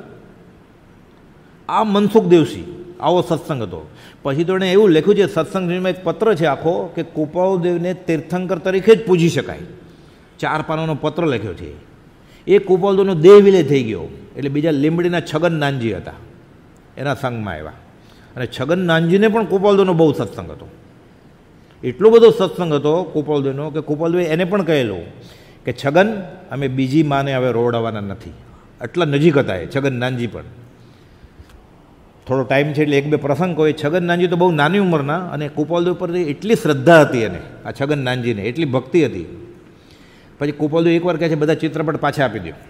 આ મનસુખ દેવસી આવો સત્સંગ હતો. પછી તો એણે એવું લખ્યું છે, સત્સંગમાં એક પત્ર છે આખો કે કૃપાળુદેવને તીર્થંકર તરીકે જ પૂજી શકાય. ચાર પાનાનો પત્ર લખ્યો છે. એ કૃપાળુદેવનો દેહ વિલય થઈ ગયો, એટલે બીજા લીંબડીના છગન નાનજી હતા, એના સંગમાં આવ્યા. અને છગન નાનજીને પણ કૃપાળુદેવનો બહુ સત્સંગ હતો. એટલો બધો સત્સંગ હતો કૃપાળુદેવનો કે કૃપાળુદેવે એને પણ કહેલું કે છગન અમે બીજી માને હવે રોવડાવવાના નથી. આટલા નજીક હતા એ છગન નાનજી પણ. થોડો ટાઈમ છે એટલે એક બે પ્રસંગ હોય. છગન નાનજી તો બહુ નાની ઉંમરના, અને કૃપાળુદેવ પર એટલી શ્રદ્ધા હતી એને, આ છગન નાનજીને એટલી ભક્તિ હતી. પછી કૃપાળુદેવ એકવાર કહે છે બધા ચિત્રપટ પાછા આપી દો.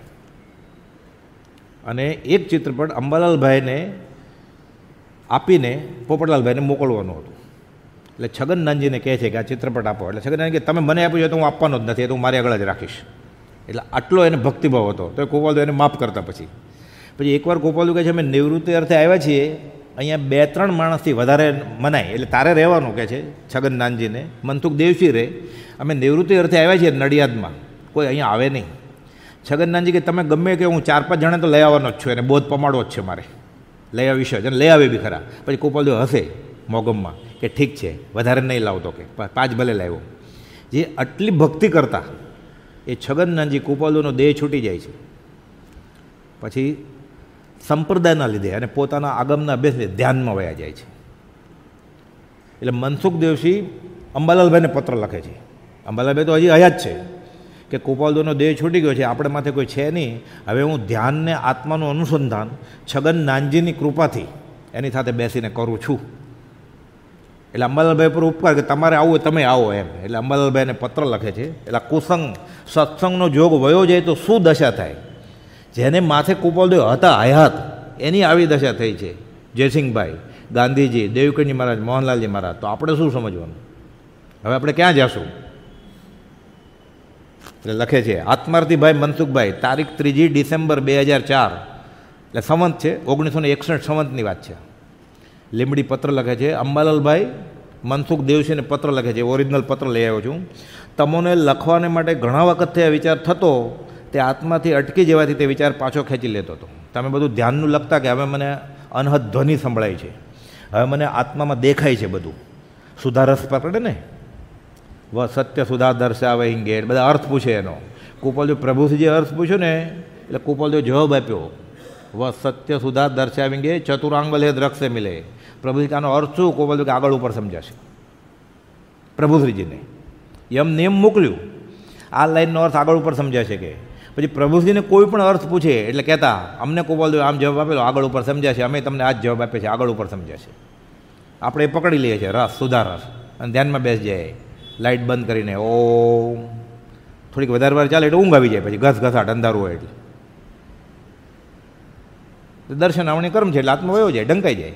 અને એક ચિત્રપટ અંબાલાલભાઈને આપીને પોપટલાલભાઈને મોકલવાનું હતું. એટલે છગન નાનજીને કહે છે કે આ ચિત્રપટ આપો. એટલે છગન નાનજી કે તમે મને આપ્યું છે તો હું આપવાનો જ નથી, એ તો હું મારી આગળ જ રાખીશ. એટલે આટલો એને ભક્તિભાવ હતો. તો એ કૃપાળુદેવ એને માફ કરતા. પછી પછી એકવાર કૃપાળુદેવ કહે છે અમે નિવૃત્તિ અર્થે આવ્યા છીએ, અહીંયા બે ત્રણ માણસથી વધારે મનાય, એટલે તારે રહેવાનું કહે છે છગન નાનજીને. મનસુખ દેવસી રહે, અમે નિવૃત્તિ અર્થે આવ્યા છીએ નડિયાદમાં, કોઈ અહીંયા આવે નહીં. છગન નાનજી કે તમે ગમે કે હું ચાર પાંચ જણા તો લઈ આવવાનો જ છું, એને બોધ પમાડવો જ છે મારે, લઈ આવીશ જ, અને લઈ આવે બી ખરા. પછી કૃપાળુદેવ હશે મોગમમાં કે ઠીક છે વધારે નહીં લાવતો કે પાંચ ભલે લાવ્યો. જે આટલી ભક્તિ કરતા એ છગનનાથજી કૃપાલુનો દેહ છૂટી જાય છે પછી સંપ્રદાયના લીધે અને પોતાના આગમના અભ્યાસને ધ્યાનમાં વયા જાય છે. એટલે મનસુખ દેવસિંહ અંબાલાલભાઈને પત્ર લખે છે. અંબાલાલભાઈ તો હજી હયાત છે કે કૃપાલુનો દેહ છૂટી ગયો છે, આપણે માથે કોઈ છે નહીં, હવે હું ધ્યાનને આત્માનું અનુસંધાન છગન નાનજીની કૃપાથી એની સાથે બેસીને કરું છું. એટલે અંબાલાલભાઈ પર ઉપકાર કે તમારે આવું હોય તમે આવો એમ. એટલે અંબાલાલભાઈને પત્ર લખે છે. એટલે કુસંગ સત્સંગનો જોગ વયો જાય તો શું દશા થાય? જેને માથે કૃપાલદેવ હતા હયાત એની આવી દશા થઈ છે. જયસિંહભાઈ, ગાંધીજી, દેવકીજી મહારાજ, મોહનલાલજી મહારાજ, તો આપણે શું સમજવાનું? હવે આપણે ક્યાં જશું? એટલે લખે છે આત્માર્થીભાઈ મનસુખભાઈ, તારીખ ત્રીજી ડિસેમ્બર બે હજાર ચાર, એટલે સંવંત છે ઓગણીસો ને એકસઠ સંવંતની વાત છે. લીંબડી પત્ર લખે છે. અંબાલાલભાઈ મનસુખ દેવસિંહને પત્ર લખે છે, ઓરિજિનલ પત્ર લઈ આવ્યો છું. તમોને લખવાને માટે ઘણા વખતથી આ વિચાર થતો, તે આત્માથી અટકી જવાથી તે વિચાર પાછો ખેંચી લેતો હતો. તમે બધું ધ્યાનનું લખતા કે હવે મને અનહદ ધ્વનિ સંભળાય છે, હવે મને આત્મામાં દેખાય છે બધું. સુધારસ પકડે ને વ સત્ય સુધા દર્શાવે હિંગે, બધા અર્થ પૂછે એનો. કૃપાલદેવ પ્રભુજીએ અર્થ પૂછ્યો ને એટલે કૃપાલદેવ જવાબ આપ્યો વ સત્ય સુધા દર્શાવેંગે ચતુરાંગ લે દ્રક્ષે મિલે. પ્રભુજી આનો અર્થ શું? કૃપાલદેવ કે આગળ ઉપર સમજાશે પ્રભુશ્રીજીને. એમ નિયમ મોકલ્યું, આ લાઈનનો અર્થ આગળ ઉપર સમજાશે કે. પછી પ્રભુજીને કોઈ પણ અર્થ પૂછે એટલે કહેતા અમને કૃપાલદેવ આમ જવાબ આપેલો, આગળ ઉપર સમજાશે, અમે તમને આ જ જવાબ આપે છે, આગળ ઉપર સમજાશે. આપણે એ પકડી લઈએ છીએ રસ, સુધારસ, અને ધ્યાનમાં બેસી જાય લાઇટ બંધ કરીને. ઓ થોડીક વધારે વાર ચાલે એટલે ઊંઘ આવી જાય, પછી ઘસ ઘસાટ અંધારું હોય એટલે દર્શન આવણી કર્મ છે એટલે આત્મા વયો જાય, ઢંકાઈ જાય.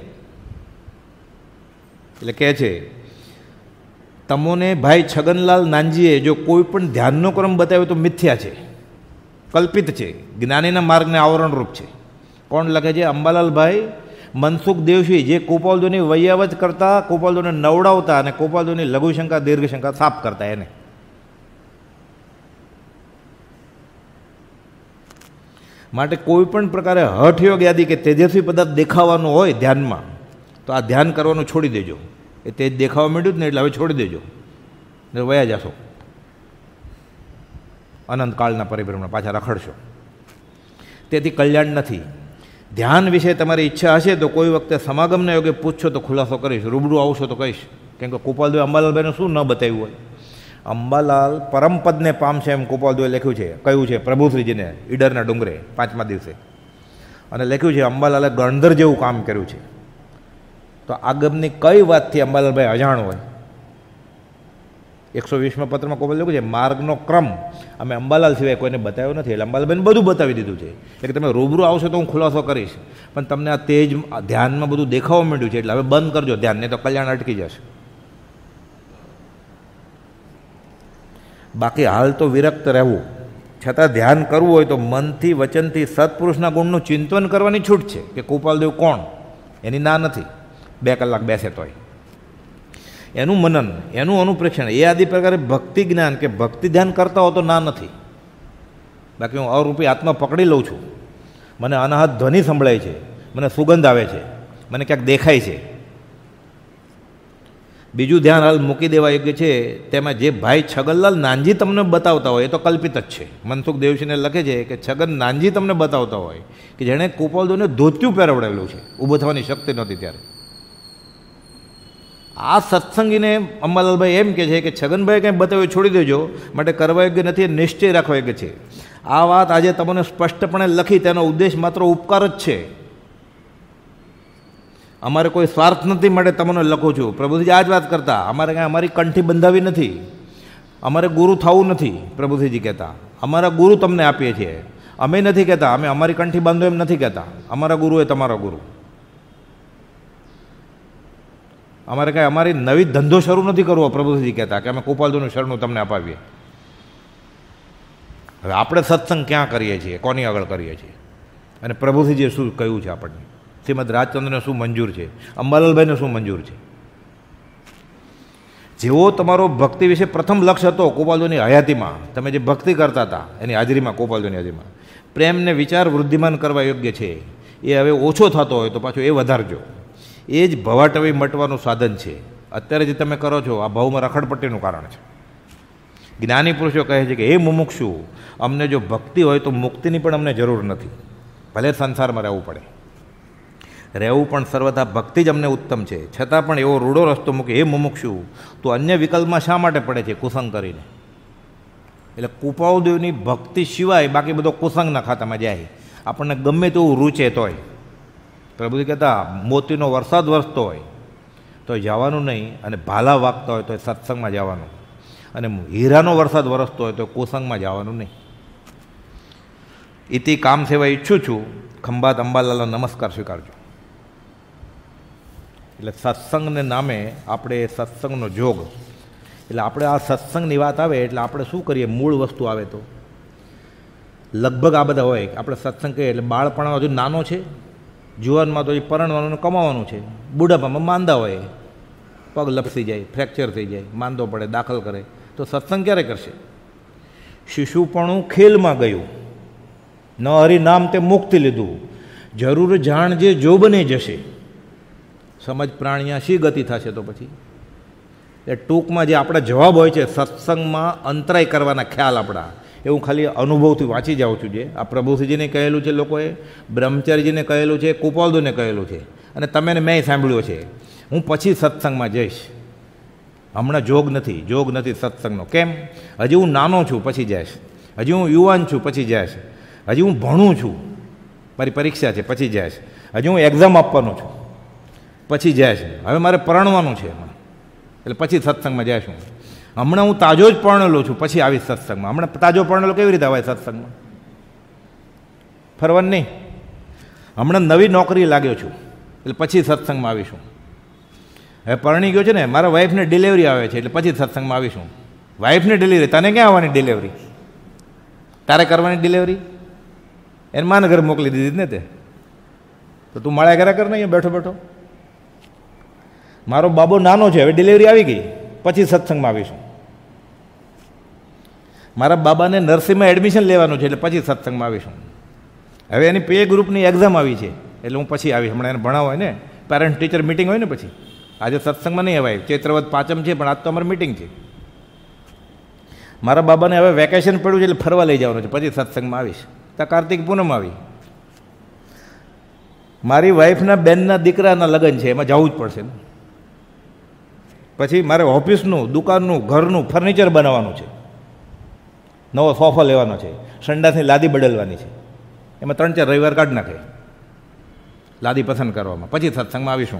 એટલે કહે છે તમોને ભાઈ છગનલાલ નાનજીએ જો કોઈ પણ ધ્યાનનો ક્રમ બતાવ્યો તો મિથ્યા છે, કલ્પિત છે, જ્ઞાનીના માર્ગને આવરણરૂપ છે. કોણ લખે છે? અંબાલાલભાઈ મનસુખ દેવસિંહ, જે કૃપાલદેવની વૈયાવત કરતા, કૃપાલદેવને નવડાવતા અને કૃપાલદેવની લઘુશંકા દીર્ઘશંકા સાફ કરતા એને. માટે કોઈ પણ પ્રકારે હઠયોગ યાદી કે તેજસ્વી પદાર્થ દેખાવાનું હોય ધ્યાનમાં તો આ ધ્યાન કરવાનું છોડી દેજો. એ તેજ દેખાવા માંડ્યું જ ને એટલે હવે છોડી દેજો, ને વયા જશો અનંતકાળના પરિભ્રમણ, પાછા રખડશો. તેથી કલ્યાણ નથી. ધ્યાન વિશે તમારી ઈચ્છા હશે તો કોઈ વખતે સમાગમના યોગે પૂછશો તો ખુલાસો કરીશ, રૂબરૂ આવશો તો કહીશ. કેમ કે કૃપાલદેવ અંબાલાલભાઈને શું ન બતાવ્યું હોય? અંબાલાલ પરમપદને પામશે એમ કૃપાલદેવે લખ્યું છે, કહ્યું છે પ્રભુશ્રીજીને ઈડરના ડુંગરે પાંચમા દિવસે. અને લખ્યું છે અંબાલાલે ગણધર જેવું કામ કર્યું છે. તો આગમની કઈ વાતથી અંબાલાલભાઈ અજાણ હોય? એકસો વીસમાં પત્રમાં કૃપાલ લખ્યું છે માર્ગનો ક્રમ અમે અંબાલાલ સિવાય કોઈને બતાવ્યો નથી. એટલે અંબાલાલભાઈને બધું બતાવી દીધું છે. એટલે તમે રૂબરૂ આવશો તો હું ખુલાસો કરીશ, પણ તમને આ તેજ ધ્યાનમાં બધું દેખાવા માંડ્યું છે એટલે હવે બંધ કરજો ધ્યાન, નહીં તો કલ્યાણ અટકી જશે. બાકી હાલ તો વિરક્ત રહેવું, છતાં ધ્યાન કરવું હોય તો મનથી વચનથી સત્પુરુષના ગુણનું ચિંતન કરવાની છૂટ છે. કે કૃપાલદેવ કોણ એની ના નથી, બે કલાક બેસે તોય એનું મનન, એનું અનુપ્રેક્ષણ, એ આદિ પ્રકારે ભક્તિ જ્ઞાન કે ભક્તિ ધ્યાન કરતા હો તો ના નથી. બાકી હું અરૂપી આત્મા પકડી લઉં છું, મને અનાહત ધ્વનિ સંભળાય છે, મને સુગંધ આવે છે, મને ક્યાંક દેખાય છે. બીજું ધ્યાન હાલ મૂકી દેવા યોગ્ય છે. તેમાં જે ભાઈ છગનલાલ નાનજી તમને બતાવતા હોય એ તો કલ્પિત જ છે. મનસુખ દેવસિંહને લખે છે કે છગન નાનજી તમને બતાવતા હોય કે જેણે કૃપાલદેવને ધોતિયું પહેરવડાવેલું છે, ઊભો થવાની શક્તિ નહોતી ત્યારે. આ સત્સંગીને અંબાલાલભાઈ એમ કહે છે કે છગનભાઈ કંઈ બતાવ્યું છોડી દેજો, માટે કરવા યોગ્ય નથી, નિશ્ચય રાખવા યોગ્ય છે. આ વાત આજે તમને સ્પષ્ટપણે લખી, તેનો ઉદ્દેશ માત્ર ઉપકાર જ છે, અમારે કોઈ સ્વાર્થ નથી, માટે તમને લખું છું. પ્રભુજી આ જ વાત કરતા, અમારે કાંઈ અમારી કંઠી બંધાવી નથી, અમારે ગુરુ થવું નથી. પ્રભુજીજી કહેતા અમારા ગુરુ તમને આપીએ છીએ, અમે નથી કહેતા અમે અમારી કંઠી બાંધો એમ નથી કહેતા, અમારા ગુરુ એ તમારા ગુરુ. અમારે કાંઈ અમારી નવી ધંધો શરૂ નથી કરવો. પ્રભુજી કહેતા કે અમે કૃપાલદેવનું શરણું તમને અપાવીએ. હવે આપણે સત્સંગ ક્યાં કરીએ છીએ, કોની આગળ કરીએ છીએ, અને પ્રભુજીએ શું કહ્યું છે આપણને, શ્રીમદ રાજચંદ્રને શું મંજૂર છે, અંબાલાલભાઈને શું મંજૂર છે. જેવો તમારો ભક્તિ વિશે પ્રથમ લક્ષ્ય હતો કૃપાલદેવની હયાતીમાં, તમે જે ભક્તિ કરતા હતા એની હાજરીમાં, કૃપાલદેવની હાજરીમાં પ્રેમને વિચાર વૃદ્ધિમાન કરવા યોગ્ય છે, એ હવે ઓછો થતો હોય તો પાછો એ વધારજો. એ જ ભવાટવી મટવાનું સાધન છે. અત્યારે જે તમે કરો છો આ ભાવમાં રખડપટ્ટીનું કારણ છે. જ્ઞાની પુરુષો કહે છે કે હે મુમુક્ષુ, અમને જો ભક્તિ હોય તો મુક્તિની પણ અમને જરૂર નથી, ભલે સંસારમાં રહેવું પડે, રહેવું પણ સર્વથા ભક્તિ જ અમને ઉત્તમ છે, છતાં પણ એવો રૂડો રસ્તો મૂકે હે મુમુક્ષુ, તો અન્ય વિકલ્પમાં શા માટે પડે છે કુસંગ કરીને? એટલે કૃપાળુદેવની ભક્તિ સિવાય બાકી બધો કુસંગના ખાતામાં જાય. આપણને ગમે તેવું રૂચે તોય, પ્રભુજી કહેતા મોતીનો વરસાદ વરસતો હોય તો જવાનું નહીં, અને ભાલા વાગતા હોય તો સત્સંગમાં જવાનું, અને હીરાનો વરસાદ વરસતો હોય તો કુસંગમાં જવાનું નહીં. ઇતિ કામ સેવા ઈચ્છું છું, ખંભાત અંબાલાલનો નમસ્કાર સ્વીકારજો. એટલે સત્સંગને નામે આપણે સત્સંગનો જોગ, એટલે આપણે આ સત્સંગની વાત આવે એટલે આપણે શું કરીએ? મૂળ વસ્તુ આવે તો લગભગ આ બધા હોય. આપણે સત્સંગ કહીએ એટલે બાળપણમાં હજુ નાનો છે, જુવાનમાં તો એ પરણવાનું કમાવાનું છે, બુઢાપામાં માંદા હોય, પગ લપસી જાય, ફ્રેક્ચર થઈ જાય, માંદો પડે, દાખલ કરે, તો સત્સંગ ક્યારે કરશે? શિશુપણું ખેલમાં ગયું, ન હરિ નામ તે મુક્તિ લીધું, જરૂર જાણજે જો બને જશે, સમજ પ્રાણિયા શી ગતિ થશે? તો પછી એ ટૂંકમાં જે આપણા જવાબ હોય છે સત્સંગમાં અંતરાય કરવાના ખ્યાલ આપણા, એવું ખાલી અનુભવથી વાંચી જાઉં છું. જે આ પ્રભુશ્રીજીને કહેલું છે, લોકોએ બ્રહ્મચારીજીને કહેલું છે, કૃપાળુદેવને કહેલું છે, અને તમે મેં સાંભળ્યો છે. હું પછી સત્સંગમાં જઈશ, હમણાં જોગ નથી, જોગ નથી સત્સંગનો. કેમ? હજી હું નાનો છું પછી જઈશ, હજી હું યુવાન છું પછી જઈશ, હજી હું ભણું છું, મારી પરીક્ષા છે પછી જઈશ, હજી હું એક્ઝામ આપવાનો છું પછી જઈશ, હવે મારે પરણવાનું છે એટલે પછી સત્સંગમાં જઈશ. હું હમણાં હું તાજો જ પરણેલો છું પછી આવીશ સત્સંગમાં. હમણાં તાજો પરણેલો કેવી રીતે આવે સત્સંગમાં? ફરવાનું નહીં. હમણાં નવી નોકરી લાગ્યો છું એટલે પછી સત્સંગમાં આવીશું. હવે પરણી ગયો છે ને, મારા વાઈફને ડિલિવરી આવે છે એટલે પછી સત્સંગમાં આવીશું. વાઈફને ડિલિવરી, તને ક્યાં આવવાની ડિલિવરી? તારે કરવાની ડિલિવરી? એને માને ઘરે મોકલી દીધી ને તે, તો તું મળ્યા કર્યા કર ને અહીંયા બેઠો બેઠો. મારો બાબો નાનો છે, હવે ડિલિવરી આવી ગઈ પછી સત્સંગમાં આવીશું. મારા બાબાને નર્સિંગમાં એડમિશન લેવાનું છે એટલે પછી સત્સંગમાં આવીશું. હવે એની પે ગ્રુપની એક્ઝામ આવી છે એટલે હું પછી આવીશ. હમણાં એને ભણાવ હોય ને, પેરેન્ટ ટીચર મિટિંગ હોય ને, પછી આજે સત્સંગમાં નહીં અવાય, ચૈત્રવદ પાંચમ છે પણ આજ તો અમારી મિટિંગ છે. મારા બાબાને હવે વેકેશન પડ્યું છે એટલે ફરવા લઈ જવાનું છે, પછી સત્સંગમાં આવીશ. ત્યાં કાર્તિક પૂનમ આવી. મારી વાઈફના બેનના દીકરાના લગ્ન છે, એમાં જવું જ પડશે. પછી મારે ઓફિસનું, દુકાનનું, ઘરનું ફર્નિચર બનાવવાનું છે, નવો સોફા લેવાનો છે, સંડાસની લાદી બદલવાની છે, એમાં ત્રણ ચાર રવિવાર કાઢ નાખે લાદી પસંદ કરવામાં, પછી સત્સંગમાં આવીશું.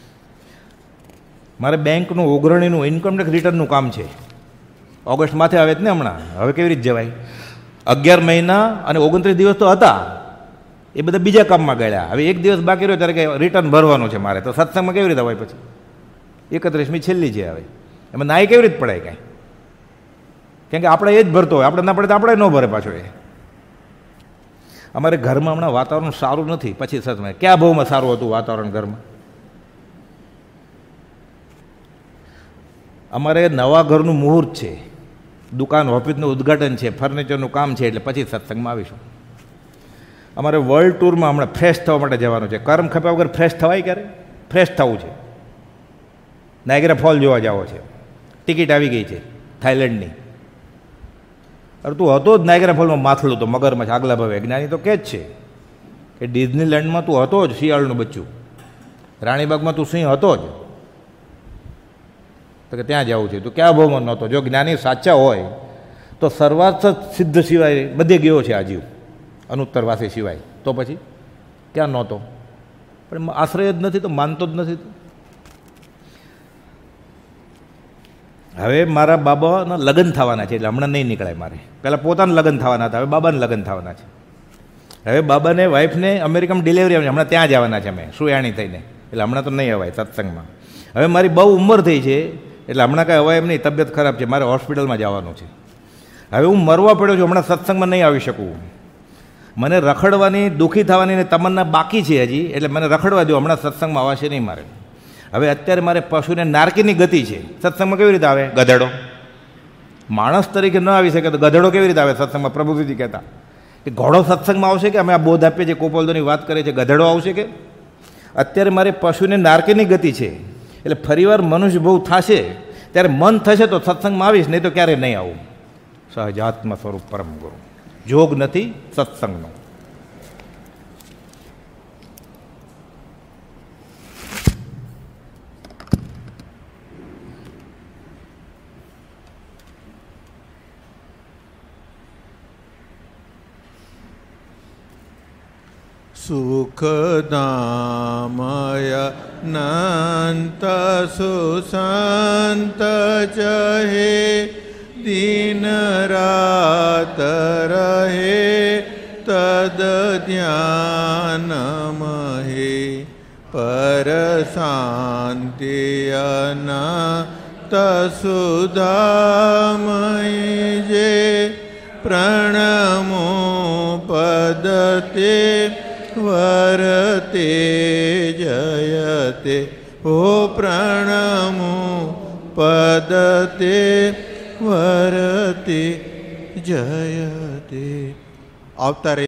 મારે બેંકનું, ઓગરણીનું, ઇન્કમટેક્સ રિટર્નનું કામ છે. ઓગસ્ટ માથે આવે જ ને હમણાં, હવે કેવી રીતે જવાય? અગિયાર મહિના અને ઓગણત્રીસ દિવસ તો હતા, એ બધા બીજા કામમાં ગયા. હવે એક દિવસ બાકી રહ્યો ત્યારે કે રિટર્ન ભરવાનું છે મારે, તો સત્સંગમાં કેવી રીતે હોય? પછી એકત્રીસમી છેલ્લી છે, હવે એમાં નાઈ કેવી રીતે પડાય કાંઈ? કેમ કે આપણે એ જ ભરતો હોય, આપણે ના પડે તો આપણે ન ભરે પાછો. એ અમારે ઘરમાં હમણાં વાતાવરણ સારું નથી. પછી સત્સંગ ક્યાં ભાવમાં સારું હતું વાતાવરણ ઘરમાં? અમારે નવા ઘરનું મુહૂર્ત છે, દુકાન ઓફિસનું ઉદ્ઘાટન છે, ફર્નિચરનું કામ છે, એટલે પછી સત્સંગમાં આવીશું. અમારે વર્લ્ડ ટૂરમાં હમણાં ફ્રેશ થવા માટે જવાનું છે. કર્મ ખપ્યા વગર ફ્રેશ થવાય ક્યારે? ફ્રેશ થવું છે. નાયગ્રા ફોલ જોવા જાવો છે, ટિકિટ આવી ગઈ છે થાઈલેન્ડની. અરે તું હતો જ નાયગ્રા ફોલમાં માથલું તો મગરમાં આગલા ભાવે. જ્ઞાની તો કે જ છે કે ડિઝનીલેન્ડમાં તું હતો જ શિયાળનું બચ્ચું, રાણીબાગમાં તું સિંહ હતો જ, તો કે ત્યાં જવું છે. તું ક્યાં ભાવમાં નહોતો? જો જ્ઞાની સાચા હોય તો સર્વાર્થ સિદ્ધ સિવાય બધે ગયો છે આ જીવ, અનુત્તરવાસી સિવાય. તો પછી ક્યાં નહોતો? પણ આશ્રય જ નથી તો માનતો જ નથી. હવે મારા બાબાના લગ્ન થવાના છે એટલે હમણાં નહીં નીકળાય મારે. પહેલાં પોતાના લગ્ન થવાના હતા, હવે બાબાને લગ્ન થવાના છે. હવે બાબાને વાઈફને અમેરિકામાં ડિલિવરી આવી, હમણાં ત્યાં જવાના છે અમે સુયાણી થઈને, એટલે હમણાં તો નહીં અવાય સત્સંગમાં. હવે મારી બહુ ઉંમર થઈ છે એટલે હમણાં કાંઈ અવાય એમ નહીં, તબિયત ખરાબ છે, મારે હોસ્પિટલમાં જવાનું છે. હવે હું મરવા પડ્યો છું, હમણાં સત્સંગમાં નહીં આવી શકું. મને રખડવાની, દુઃખી થવાની તમન્ના બાકી છે હજી, એટલે મને રખડવા દો, હમણાં સત્સંગમાં આવશે નહીં મારે. હવે અત્યારે મારે પશુને નારકીની ગતિ છે, સત્સંગમાં કેવી રીતે આવે? ગધેડો માણસ તરીકે ન આવી શકે તો ગધેડો કેવી રીતે આવે સત્સંગમાં? પ્રભુજી કહેતા કે ઘોડો સત્સંગમાં આવશે કે? અમે આ બોધ આપીએ છીએ, કૃપાળુદેવની વાત કરીએ છીએ, ગધેડો આવશે કે? અત્યારે મારે પશુને નારકેની ગતિ છે, એટલે ફરીવાર મનુષ્ય બહુ થશે ત્યારે મન થશે તો સત્સંગમાં આવીશ, નહીં તો ક્યારે નહીં આવું. સહજાત્મ સ્વરૂપ પરમ ગુરુ. જોગ નથી સત્સંગનો. સુખદામય નંત સુસંત ચહે દિન રાત રહે તદ ધ્યાન મહે પર શાંતિ અનંત સુધામય જે પ્રણમો પદતે વરતે જયતે ઓ પ્રણમો પદતે વરતે જયતે. આવતા